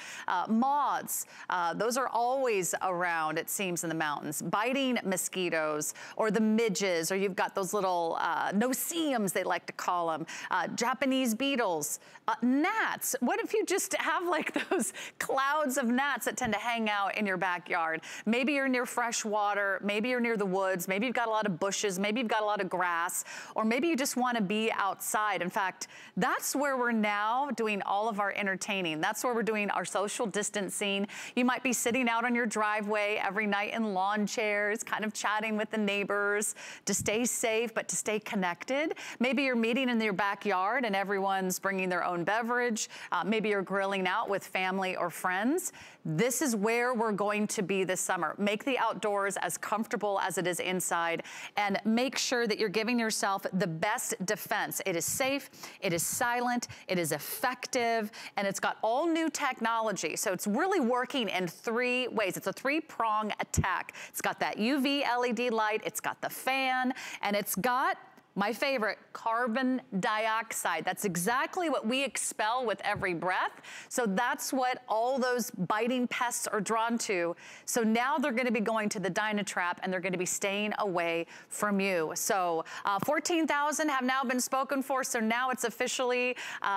Moths, those are always around, it seems, in the mountains. Biting mosquitoes, or the midges, or you've got those little no-see-ums, they like to call them. Japanese beetles, gnats. What if you just have like those clouds of gnats that tend to hang out in your backyard? Maybe you're near fresh water, maybe you're near the woods, maybe you've got a lot of bushes, maybe you've got a lot of grass, or maybe you just want to be outside. In fact, that's where we're now doing all of our entertaining. That's where we're doing our social distancing. You might be sitting out on your driveway every night in lawn chairs, kind of chatting with the neighbors to stay safe, but to stay connected. Maybe you're meeting in your backyard and everyone's bringing their own beverage. Maybe you're grilling out with family or friends. This is where we're going to be this summer. Make the outdoors as comfortable as it is inside, and make sure that you're giving yourself the best defense. It is safe, it is silent, it is effective, and it's got all new technology. So it's really working in 3 ways. It's a 3-prong attack. It's got that UV LED light, it's got the fan, and it's got my favorite, carbon dioxide. That's exactly what we expel with every breath. So that's what all those biting pests are drawn to. So now they're gonna be going to the Dynatrap and they're gonna be staying away from you. So 14,000 have now been spoken for. So now it's officially,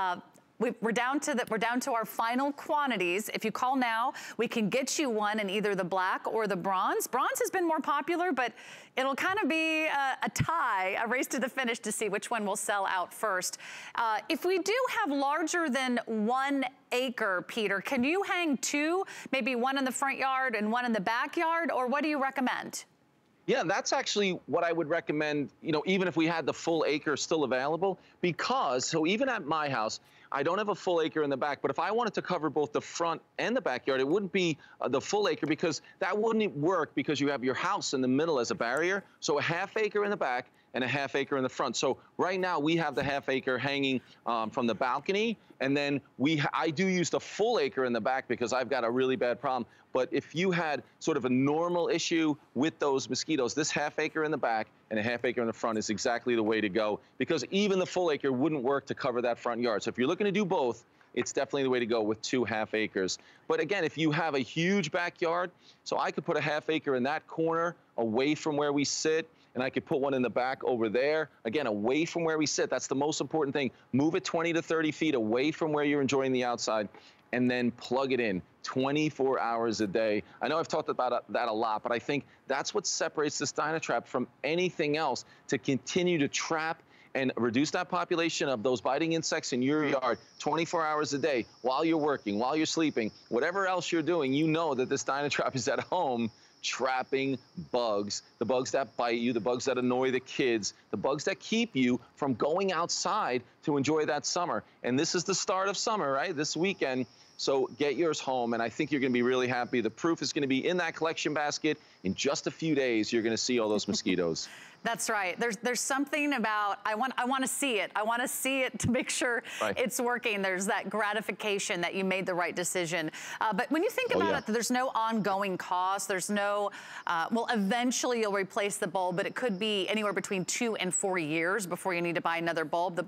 we're down to our final quantities. If you call now, we can get you one in either the black or the bronze. Bronze has been more popular, but it'll kind of be a tie, a race to the finish to see which one will sell out first. If we do have larger than 1 acre, Peter, can you hang 2, maybe one in the front yard and one in the backyard, or what do you recommend? Yeah, that's actually what I would recommend, you know, even if we had the full acre still available, because, so even at my house, I don't have a full acre in the back, but if I wanted to cover both the front and the backyard, it wouldn't be the full acre, because that wouldn't work, because you have your house in the middle as a barrier. So a ½ acre in the back and a ½ acre in the front. So right now we have the ½ acre hanging from the balcony, and then I do use the full acre in the back because I've got a really bad problem. But if you had sort of a normal issue with those mosquitoes, this ½ acre in the back and a ½ acre in the front is exactly the way to go, because even the full acre wouldn't work to cover that front yard. So if you're looking to do both, it's definitely the way to go with 2 ½ acres. But again, if you have a huge backyard, so I could put a ½ acre in that corner away from where we sit, and I could put one in the back over there, again, away from where we sit. That's the most important thing. Move it 20 to 30 feet away from where you're enjoying the outside, and then plug it in 24 hours a day. I know I've talked about that a lot, but I think that's what separates this Dynatrap from anything else, to continue to trap and reduce that population of those biting insects in your yard 24 hours a day, while you're working, while you're sleeping, whatever else you're doing. You know that this Dynatrap is at home trapping bugs, the bugs that bite you, the bugs that annoy the kids, the bugs that keep you from going outside to enjoy that summer. And this is the start of summer, right? This weekend. So get yours home, and I think you're going to be really happy. The proof is going to be in that collection basket. In just a few days, you're going to see all those mosquitoes. That's right. There's something about, I want to see it. I want to see it to make sure it's working. There's that gratification that you made the right decision. But when you think about it, there's no ongoing cost. There's no, well, eventually you'll replace the bulb, but it could be anywhere between 2 and 4 years before you need to buy another bulb. The bulbs are very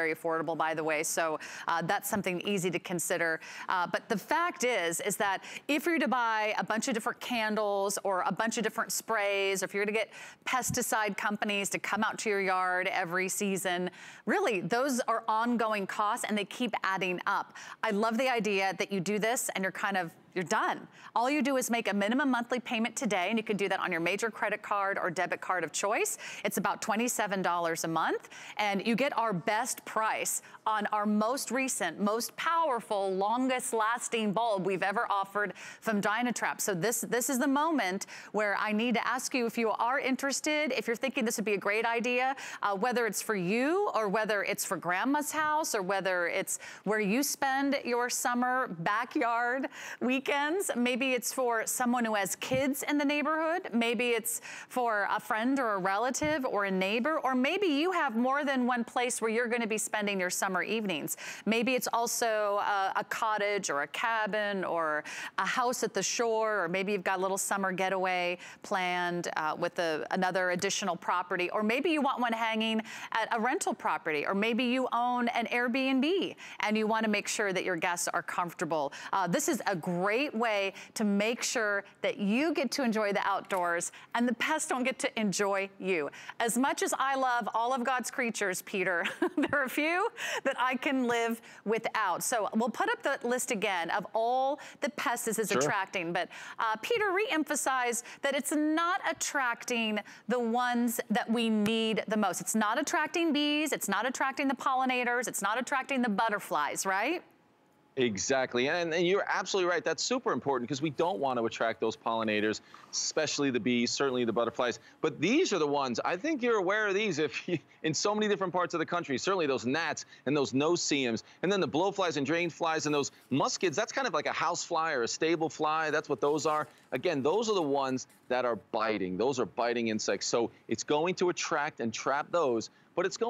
very affordable, by the way. So that's something easy to consider. But the fact is that if you're to buy a bunch of different candles or a bunch of different sprays, or if you're to get pesticide companies to come out to your yard every season, really, those are ongoing costs and they keep adding up. I love the idea that you do this and you're done. All you do is make a minimum monthly payment today, and you can do that on your major credit card or debit card of choice. It's about $27 a month, and you get our best price on our most recent, most powerful, longest lasting bulb we've ever offered from Dynatrap. So this is the moment where I need to ask you if you are interested, if you're thinking this would be a great idea, whether it's for you or whether it's for grandma's house or whether it's where you spend your summer backyard weekends. Maybe it's for someone who has kids in the neighborhood. Maybe it's for a friend or a relative or a neighbor, or maybe you have more than one place where you're going to be spending your summer evenings. Maybe it's also a cottage or a cabin or a house at the shore, or maybe you've got a little summer getaway planned with another additional property, or maybe you want one hanging at a rental property, or maybe you own an Airbnb and you want to make sure that your guests are comfortable. This is a great way to make sure that you get to enjoy the outdoors and the pests don't get to enjoy you. As much as I love all of God's creatures, Peter, there are a few that I can live without. So we'll put up the list again of all the pests this is attracting. But Peter, re-emphasize that it's not attracting the ones that we need the most. It's not attracting bees. It's not attracting the pollinators. It's not attracting the butterflies, right? Exactly, and you're absolutely right. That's super important because we don't want to attract those pollinators, especially the bees, certainly the butterflies. But these are the ones, I think you're aware of these in so many different parts of the country, certainly those gnats and those no-see-ums, and then the blowflies and drainflies and those muscids. That's kind of like a house fly or a stable fly. That's what those are. Again, those are the ones that are biting. Those are biting insects. So it's going to attract and trap those, but it's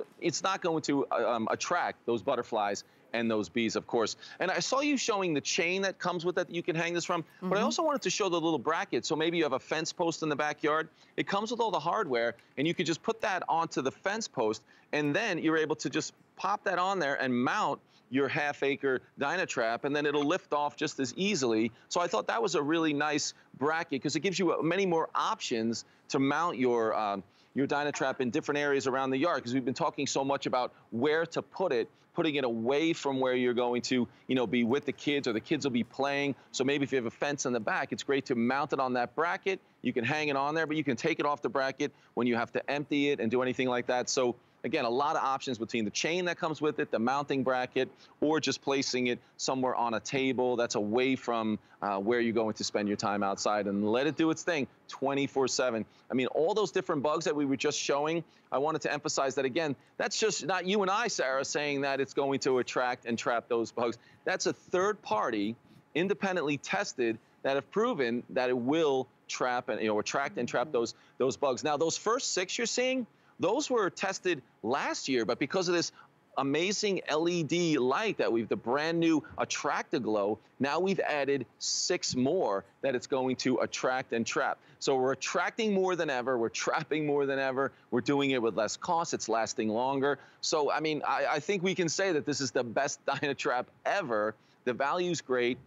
not going to attract those butterflies and those bees, of course. And I saw you showing the chain that comes with that you can hang this from, but I also wanted to show the little bracket. So maybe you have a fence post in the backyard. It comes with all the hardware, and you can just put that onto the fence post, and then you're able to just pop that on there and mount your half-acre Dynatrap, and then it'll lift off just as easily. So I thought that was a really nice bracket because it gives you many more options to mount your Dynatrap in different areas around the yard, because we've been talking so much about where to put it, putting it away from where you're going to, be with the kids, or the kids will be playing. So maybe if you have a fence in the back, it's great to mount it on that bracket. You can hang it on there, but you can take it off the bracket when you have to empty it and do anything like that. So again, a lot of options between the chain that comes with it, the mounting bracket, or just placing it somewhere on a table that's away from where you're going to spend your time outside, and let it do its thing 24/7. I mean, all those different bugs that we were just showing, I wanted to emphasize that again, that's just not you and I, Sarah, saying that it's going to attract and trap those bugs. That's a third party, independently tested, that have proven that it will trap and attract and trap those bugs. Now, those first 6 you're seeing, those were tested last year, but because of this amazing LED light that the brand new Attractiglow, now we've added 6 more that it's going to attract and trap. So we're attracting more than ever, we're trapping more than ever, we're doing it with less cost, it's lasting longer. So, I mean, I think we can say that this is the best Dynatrap ever. The value's great,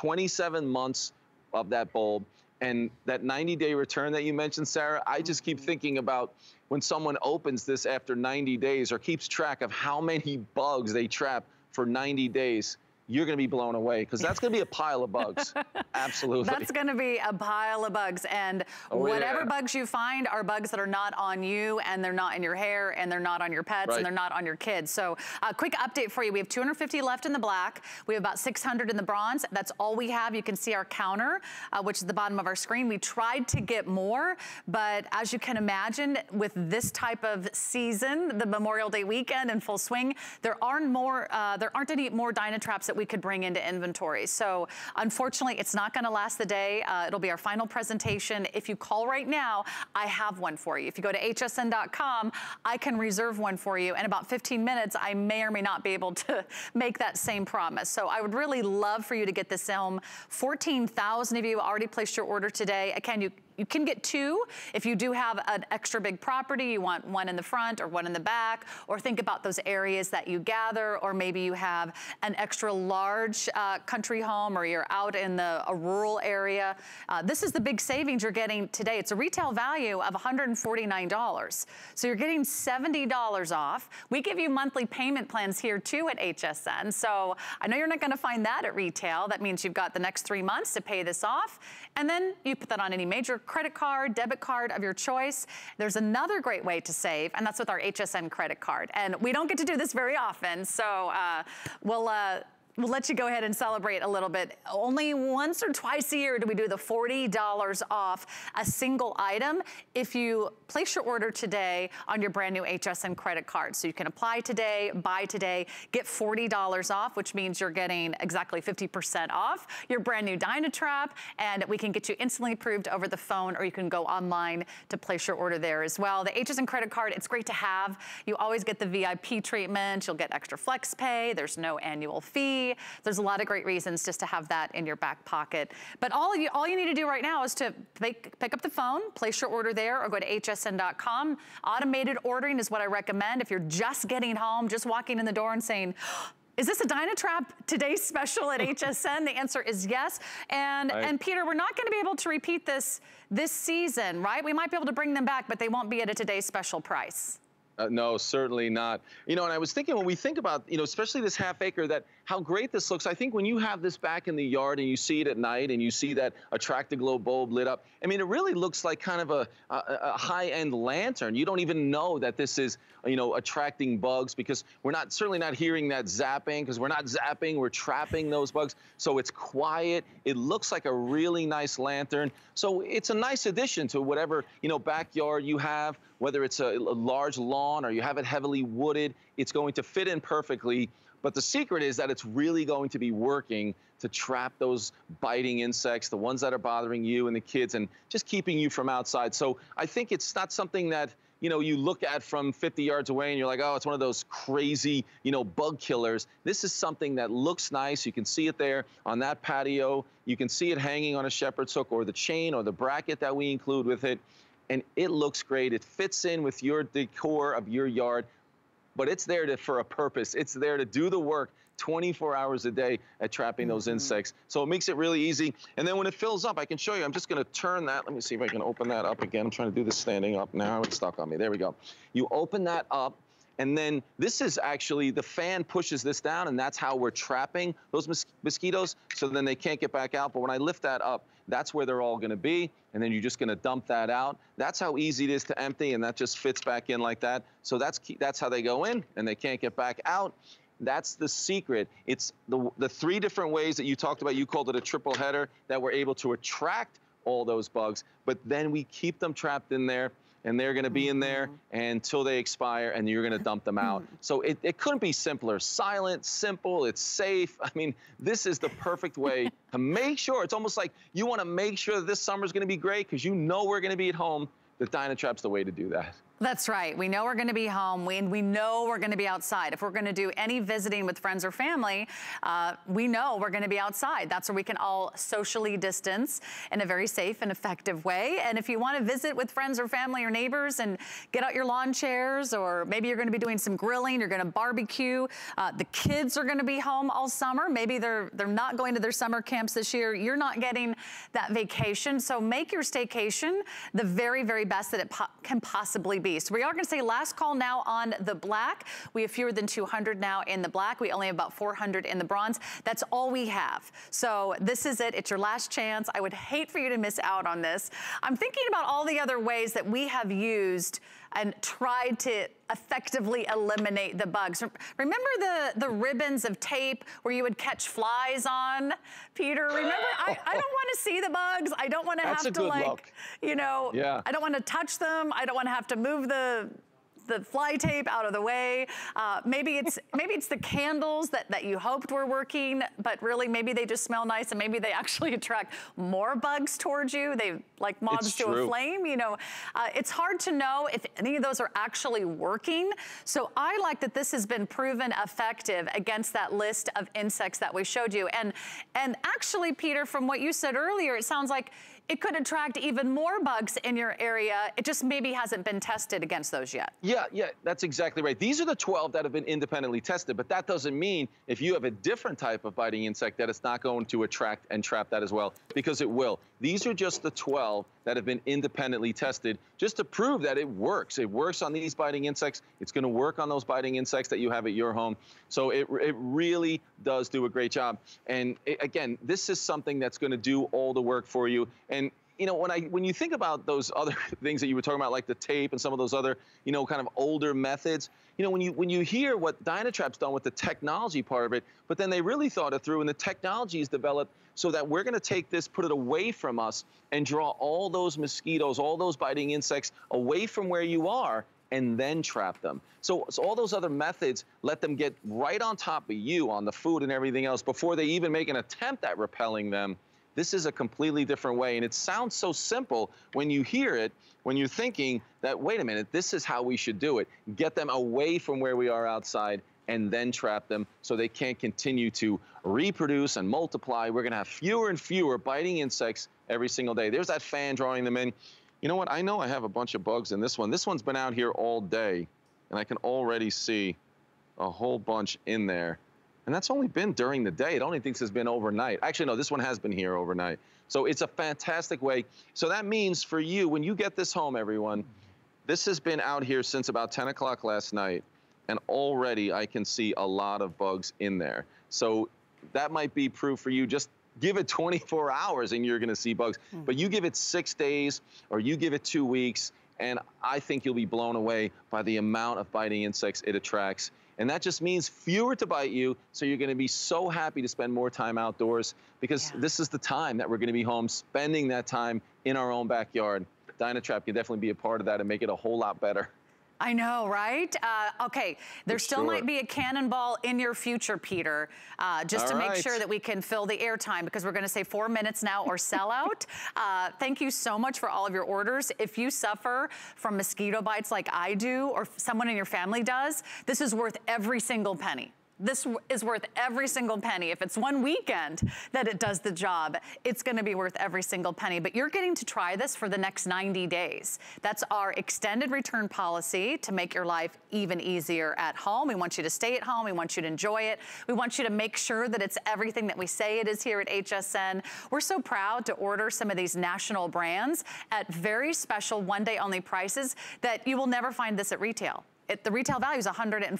27 months of that bulb. And that 90-day return that you mentioned, Sarah, I just keep thinking about when someone opens this after 90 days or keeps track of how many bugs they trap for 90 days. You're going to be blown away, because that's going to be a pile of bugs. Absolutely. That's going to be a pile of bugs. And whatever bugs you find are bugs that are not on you, and they're not in your hair, and they're not on your pets, and they're not on your kids. So a quick update for you. We have 250 left in the black. We have about 600 in the bronze. That's all we have. You can see our counter, which is the bottom of our screen. We tried to get more, but as you can imagine, with this type of season, the Memorial Day weekend in full swing, there aren't any more Dynatraps that we could bring into inventory. So unfortunately, it's not going to last the day. It'll be our final presentation. If you call right now, I have one for you. If you go to hsn.com, I can reserve one for you. In about 15 minutes, I may or may not be able to make that same promise. So I would really love for you to get this home. 14,000 of you already placed your order today. Again, You can get 2 if you do have an extra big property. You want one in the front or one in the back, or think about those areas that you gather, or maybe you have an extra large country home, or you're out in a rural area. This is the big savings you're getting today. It's a retail value of $149. So you're getting $70 off. We give you monthly payment plans here too at HSN. So I know you're not gonna find that at retail. That means you've got the next 3 months to pay this off. And then you put that on any major credit card, debit card of your choice. There's another great way to save, and that's with our HSN credit card. And we don't get to do this very often, so we'll let you go ahead and celebrate a little bit. Only once or twice a year do we do the $40 off a single item if you place your order today on your brand new HSN credit card. So you can apply today, buy today, get $40 off, which means you're getting exactly 50% off your brand new Dynatrap, and we can get you instantly approved over the phone, or you can go online to place your order there as well. The HSN credit card, it's great to have. You always get the VIP treatment. You'll get extra flex pay. There's no annual fee. There's a lot of great reasons just to have that in your back pocket. But all you need to do right now is to pick up the phone, place your order there, or go to hsn.com. Automated ordering is what I recommend. If you're just getting home, just walking in the door and saying, is this a Dynatrap today's special at HSN? The answer is yes. And Peter, we're not gonna be able to repeat this season, right? We might be able to bring them back, but they won't be at a today's special price. No, certainly not. You know, and I was thinking, when we think about, you know, especially this half acre, that how great this looks. I think when you have this back in the yard and you see it at night and you see that Attract-A-Glow bulb lit up, I mean, it really looks like kind of a high-end lantern. You don't even know that this is, you know, attracting bugs, because we're certainly not hearing that zapping, because we're not zapping, we're trapping those bugs. So it's quiet. It looks like a really nice lantern. So it's a nice addition to whatever, you know, backyard you have, whether it's a large lawn or you have it heavily wooded. It's going to fit in perfectly. But the secret is that it's really going to be working to trap those biting insects, the ones that are bothering you and the kids, and just keeping you from outside. So I think it's not something that, you know, you look at from 50 yards away and you're like, oh, it's one of those crazy, you know, bug killers. This is something that looks nice. You can see it there on that patio. You can see it hanging on a shepherd's hook, or the chain, or the bracket that we include with it. And it looks great. It fits in with your decor of your yard, but it's there for a purpose. It's there to do the work 24 hours a day at trapping those insects. So it makes it really easy. And then when it fills up, I can show you. I'm just going to turn that. Let me see if I can open that up again. I'm trying to do this standing up now. It's stuck on me. There we go. You open that up. And then this is actually, the fan pushes this down, and that's how we're trapping those mosquitoes, so then they can't get back out. But when I lift that up, that's where they're all gonna be, and then you're just gonna dump that out. That's how easy it is to empty, and that just fits back in like that. So that's how they go in, and they can't get back out. That's the secret. It's the 3 different ways that you talked about. You called it a triple header, that we're able to attract all those bugs, but then we keep them trapped in there, and they're gonna be in there until they expire, and you're gonna dump them out. So it couldn't be simpler. Silent, simple, it's safe. I mean, this is the perfect way to make sure. It's almost like you wanna make sure that this summer's gonna be great, because you know we're gonna be at home. The Dynatrap's the way to do that. That's right. We know we're going to be home. We know we're going to be outside. If we're going to do any visiting with friends or family, we know we're going to be outside. That's where we can all socially distance in a very safe and effective way. And if you want to visit with friends or family or neighbors and get out your lawn chairs, or maybe you're going to be doing some grilling, you're going to barbecue. The kids are going to be home all summer. Maybe they're not going to their summer camps this year. You're not getting that vacation. So make your staycation the very, very best that it can possibly be. So we are going to say last call now on the black. We have fewer than 200 now in the black. We only have about 400 in the bronze. That's all we have. So this is it. It's your last chance. I would hate for you to miss out on this. I'm thinking about all the other ways that we have used and tried to effectively eliminate the bugs. Remember the ribbons of tape where you would catch flies on, Peter? Remember, I don't want to see the bugs. I don't want to have to, like, you know, I don't want to touch them. I don't want to have to move the fly tape out of the way. Maybe it's the candles that you hoped were working, but really maybe they just smell nice, and maybe they actually attract more bugs towards you. They like moths to a flame, you know. It's hard to know if any of those are actually working. So I like that this has been proven effective against that list of insects that we showed you. And actually, Peter, from what you said earlier, it sounds like it could attract even more bugs in your area. It just maybe hasn't been tested against those yet. Yeah, that's exactly right. These are the 12 that have been independently tested, but that doesn't mean if you have a different type of biting insect that it's not going to attract and trap that as well, because it will. These are just the 12 that have been independently tested just to prove that it works. It works on these biting insects. It's going to work on those biting insects that you have at your home. So it really does do a great job. And again, this is something that's going to do all the work for you. And you know, when you think about those other things that you were talking about, like the tape and some of those other, you know, kind of older methods, you know, when you hear what Dynatrap's done with the technology part of it, but then they really thought it through, and the technology is developed so that we're going to take this, put it away from us, and draw all those mosquitoes, all those biting insects away from where you are, and then trap them. So all those other methods let them get right on top of you, on the food and everything else, before they even make an attempt at repelling them. This is a completely different way, and it sounds so simple when you hear it, when you're thinking that, wait a minute, this is how we should do it. Get them away from where we are outside and then trap them so they can't continue to reproduce and multiply. We're gonna have fewer and fewer biting insects every single day. There's that fan drawing them in. You know what, I know I have a bunch of bugs in this one. This one's been out here all day, and I can already see a whole bunch in there. And that's only been during the day. It only thinks it's been overnight. Actually, no, this one has been here overnight. So it's a fantastic way. So that means for you, when you get this home, everyone, this has been out here since about 10 o'clock last night. And already I can see a lot of bugs in there. So that might be proof for you. Just give it 24 hours and you're gonna see bugs. But you give it 6 days or you give it 2 weeks, and I think you'll be blown away by the amount of biting insects it attracts. And that just means fewer to bite you, so you're going to be so happy to spend more time outdoors, because this is the time that we're going to be home, spending that time in our own backyard. Dynatrap can definitely be a part of that and make it a whole lot better. I know, right? Okay, there still might be a cannonball in your future, Peter, just to make sure that we can fill the airtime, because we're gonna say 4 minutes now or sell out. Thank you so much for all of your orders. If you suffer from mosquito bites like I do, or someone in your family does, this is worth every single penny. This is worth every single penny. If it's one weekend that it does the job, it's gonna be worth every single penny. But you're getting to try this for the next 90 days. That's our extended return policy to make your life even easier at home. We want you to stay at home. We want you to enjoy it. We want you to make sure that it's everything that we say it is here at HSN. We're so proud to order some of these national brands at very special one-day only prices that you will never find this at retail. The retail value is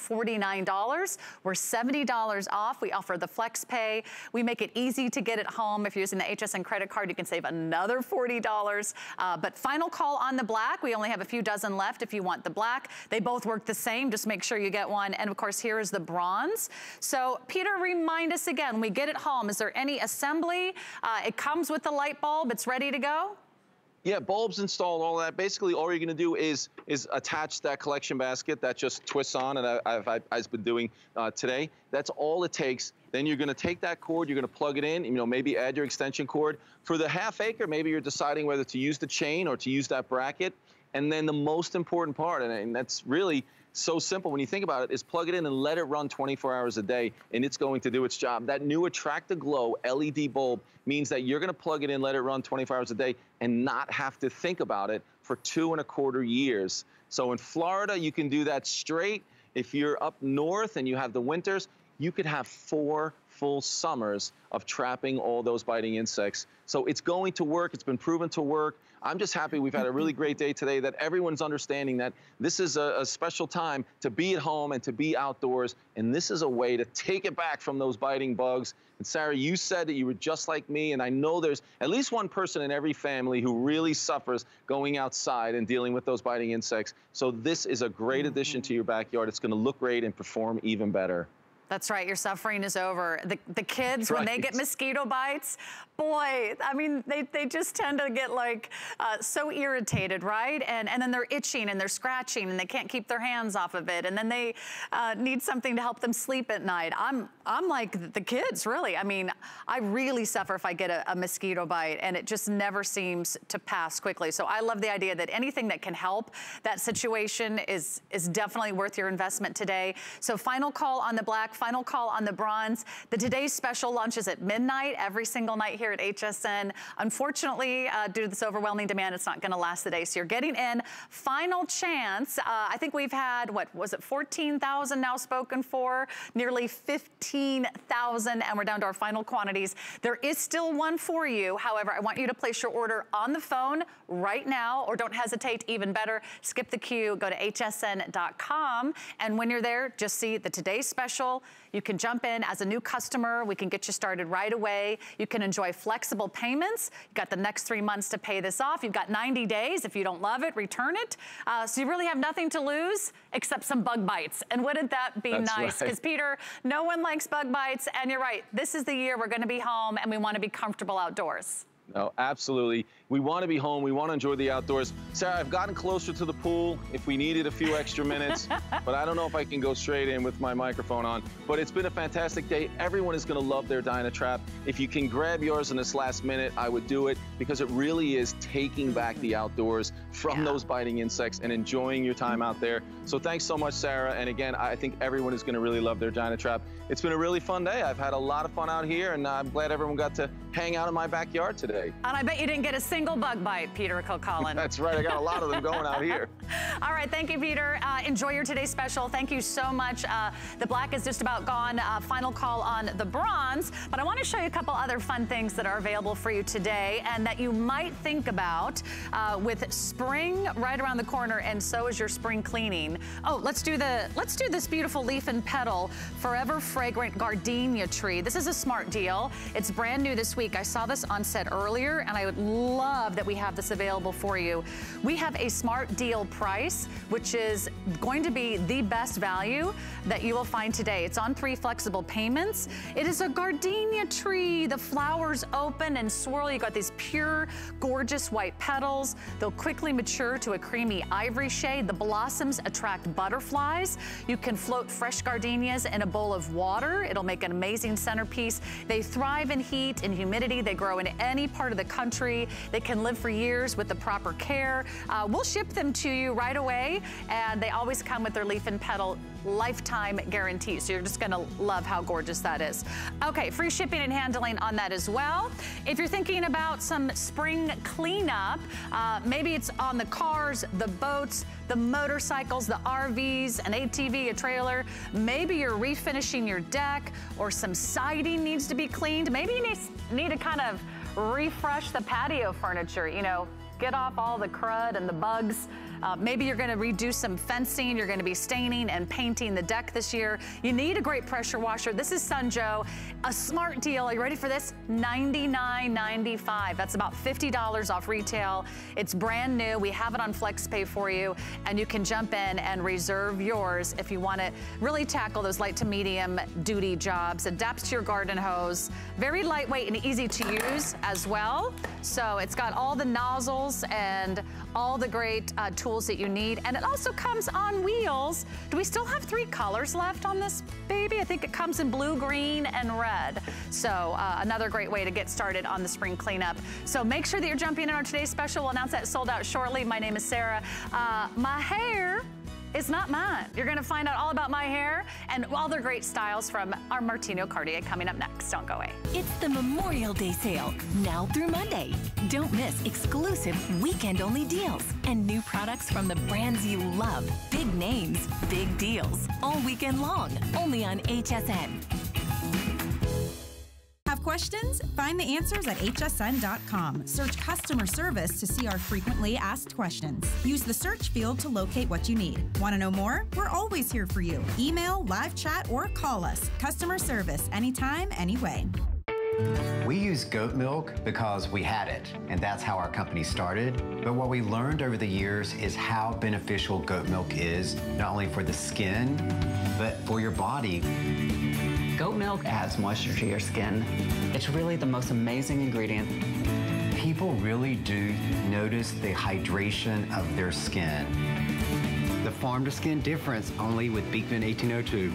$149. We're $70 off. We offer the Flex Pay. We make it easy to get it home. If you're using the HSN credit card, you can save another $40. But final call on the black. We only have a few dozen left if you want the black. They both work the same. Just make sure you get one. And of course, here is the bronze. So Peter, remind us again, when we get it home, is there any assembly? It comes with the light bulb. It's ready to go? Yeah, bulbs installed, all that. Basically, all you're going to do is attach that collection basket that just twists on, and I've been doing today. That's all it takes. Then you're going to take that cord, you're going to plug it in, you know, maybe add your extension cord. For the half acre, maybe you're deciding whether to use the chain or to use that bracket. And then the most important part, and that's really so simple when you think about it, is plug it in and let it run 24 hours a day, and it's going to do its job. That new Attract-A-Glow LED bulb means that you're going to plug it in, let it run 24 hours a day, and not have to think about it for 2¼ years. So in Florida, you can do that straight. If you're up north and you have the winters, you could have 4 full summers of trapping all those biting insects. So it's going to work. It's been proven to work. I'm just happy we've had a really great day today, that everyone's understanding that this is a special time to be at home and to be outdoors. And this is a way to take it back from those biting bugs. And Sarah, you said that you were just like me. And I know there's at least one person in every family who really suffers going outside and dealing with those biting insects. So this is a great addition to your backyard. It's going to look great and perform even better. That's right, your suffering is over. The kids, when they get mosquito bites, boy, I mean, they just tend to get like so irritated, right? And then they're itching and they're scratching and they can't keep their hands off of it. And then they need something to help them sleep at night. I'm like the kids, really. I mean, I really suffer if I get a mosquito bite, and it just never seems to pass quickly. So I love the idea that anything that can help that situation is definitely worth your investment today. So final call on the black Final call on the bronze. The today's special launches at midnight every single night here at HSN. Unfortunately, due to this overwhelming demand, it's not going to last the day. So you're getting in. Final chance. I think we've had, what was it, 14,000 now spoken for, nearly 15,000, and we're down to our final quantities. There is still one for you. However, I want you to place your order on the phone right now, or don't hesitate, even better, skip the queue, go to hsn.com, and when you're there, just see the today's special. You can jump in as a new customer. We can get you started right away. You can enjoy flexible payments. You've got the next 3 months to pay this off. You've got 90 days. If you don't love it, return it. So you really have nothing to lose except some bug bites. And wouldn't that be nice? Because Peter, no one likes bug bites. And you're right. This is the year we're going to be home and we want to be comfortable outdoors. No, absolutely. We want to be home. We want to enjoy the outdoors. Sarah, I've gotten closer to the pool if we needed a few extra minutes, but I don't know if I can go straight in with my microphone on. But it's been a fantastic day. Everyone is going to love their Dynatrap. If you can grab yours in this last minute, I would do it, because it really is taking back the outdoors from those biting insects and enjoying your time out there. So thanks so much, Sarah. And again, I think everyone is going to really love their Dynatrap. It's been a really fun day. I've had a lot of fun out here, and I'm glad everyone got to hang out in my backyard today. And I bet you didn't get a single bug bite, Peter Kilcullen. That's right. I got a lot of them going out here. All right. Thank you, Peter. Enjoy your today's special. Thank you so much. The black is just about gone. Final call on the bronze. But I want to show you a couple other fun things that are available for you today and that you might think about with spring right around the corner, and so is your spring cleaning. Oh, let's do this beautiful leaf and petal forever fragrant gardenia tree. This is a smart deal. It's brand new this week. I saw this on set earlier, and I would love that we have this available for you. We have a smart deal price, which is going to be the best value that you will find today. It's on 3 flexible payments. It is a gardenia tree. The flowers open and swirl. You got these pure, gorgeous white petals. They'll quickly mature to a creamy ivory shade. The blossoms attract butterflies. You can float fresh gardenias in a bowl of water. It'll make an amazing centerpiece. They thrive in heat and humidity. They grow in any part of the country. They can live for years with the proper care. We'll ship them to you right away, and they always come with their leaf and petal lifetime guarantee. So you're just gonna love how gorgeous that is. Okay, free shipping and handling on that as well. If you're thinking about some spring cleanup, maybe it's on the cars, the boats, the motorcycles, the RVs, an ATV, a trailer. Maybe you're refinishing your deck, or some siding needs to be cleaned. Maybe you need to kind of refresh the patio furniture, you know, get off all the crud and the bugs. Maybe you're going to redo some fencing. You're going to be staining and painting the deck this year. You need a great pressure washer. This is Sunjoe. A smart deal. Are you ready for this? $99.95. That's about $50 off retail. It's brand new. We have it on FlexPay for you, and you can jump in and reserve yours if you want to really tackle those light to medium duty jobs. Adapts to your garden hose. Very lightweight and easy to use as well. So it's got all the nozzles and all the great tools that you need, and it also comes on wheels. Do we still have 3 colors left on this baby? I think it comes in blue, green, and red. So another great way to get started on the spring cleanup. So make sure that you're jumping in on our today's special. We'll announce that sold out shortly. My name is Sarah. My hair is not mine. You're gonna find out all about my hair and all the great styles from our Martino Cartier coming up next. Don't go away. It's the Memorial Day sale, now through Monday. Don't miss exclusive weekend-only deals and new products from the brands you love. Big names, big deals, all weekend long, only on HSN. Have questions? Find the answers at hsn.com. Search customer service to see our frequently asked questions. Use the search field to locate what you need. Want to know more? We're always here for you. Email, live chat, or call us. Customer service, anytime, anyway. We use goat milk because we had it, and that's how our company started. But what we learned over the years is how beneficial goat milk is, not only for the skin, but for your body. Goat milk adds moisture to your skin. It's really the most amazing ingredient. People really do notice the hydration of their skin. The farm to skin difference only with Beekman 1802.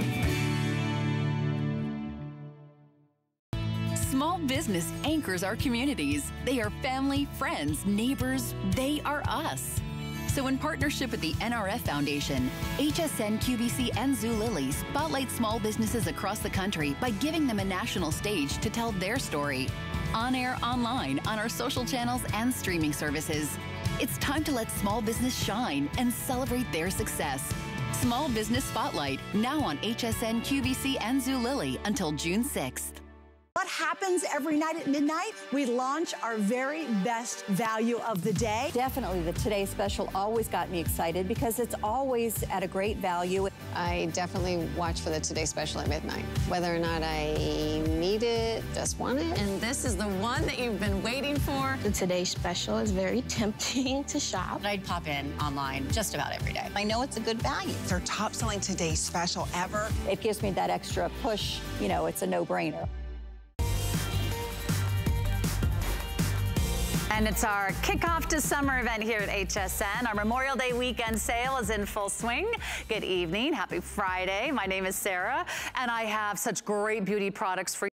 Small business anchors our communities. They are family, friends, neighbors. They are us. So in partnership with the NRF Foundation, HSN, QVC, and Zulily spotlight small businesses across the country by giving them a national stage to tell their story. On air, online, on our social channels and streaming services. It's time to let small business shine and celebrate their success. Small Business Spotlight, now on HSN, QVC, and Zulily until June 6th. What happens every night at midnight? We launch our very best value of the day. Definitely the Today Special always got me excited because it's always at a great value. I definitely watch for the Today Special at midnight. Whether or not I need it, just want it. And this is the one that you've been waiting for. The Today Special is very tempting to shop. I'd pop in online just about every day. I know it's a good value. It's our top selling Today Special ever. It gives me that extra push. You know, it's a no-brainer. And it's our kickoff to summer event here at HSN. Our Memorial Day weekend sale is in full swing. Good evening. Happy Friday. My name is Sarah, and I have such great beauty products for you.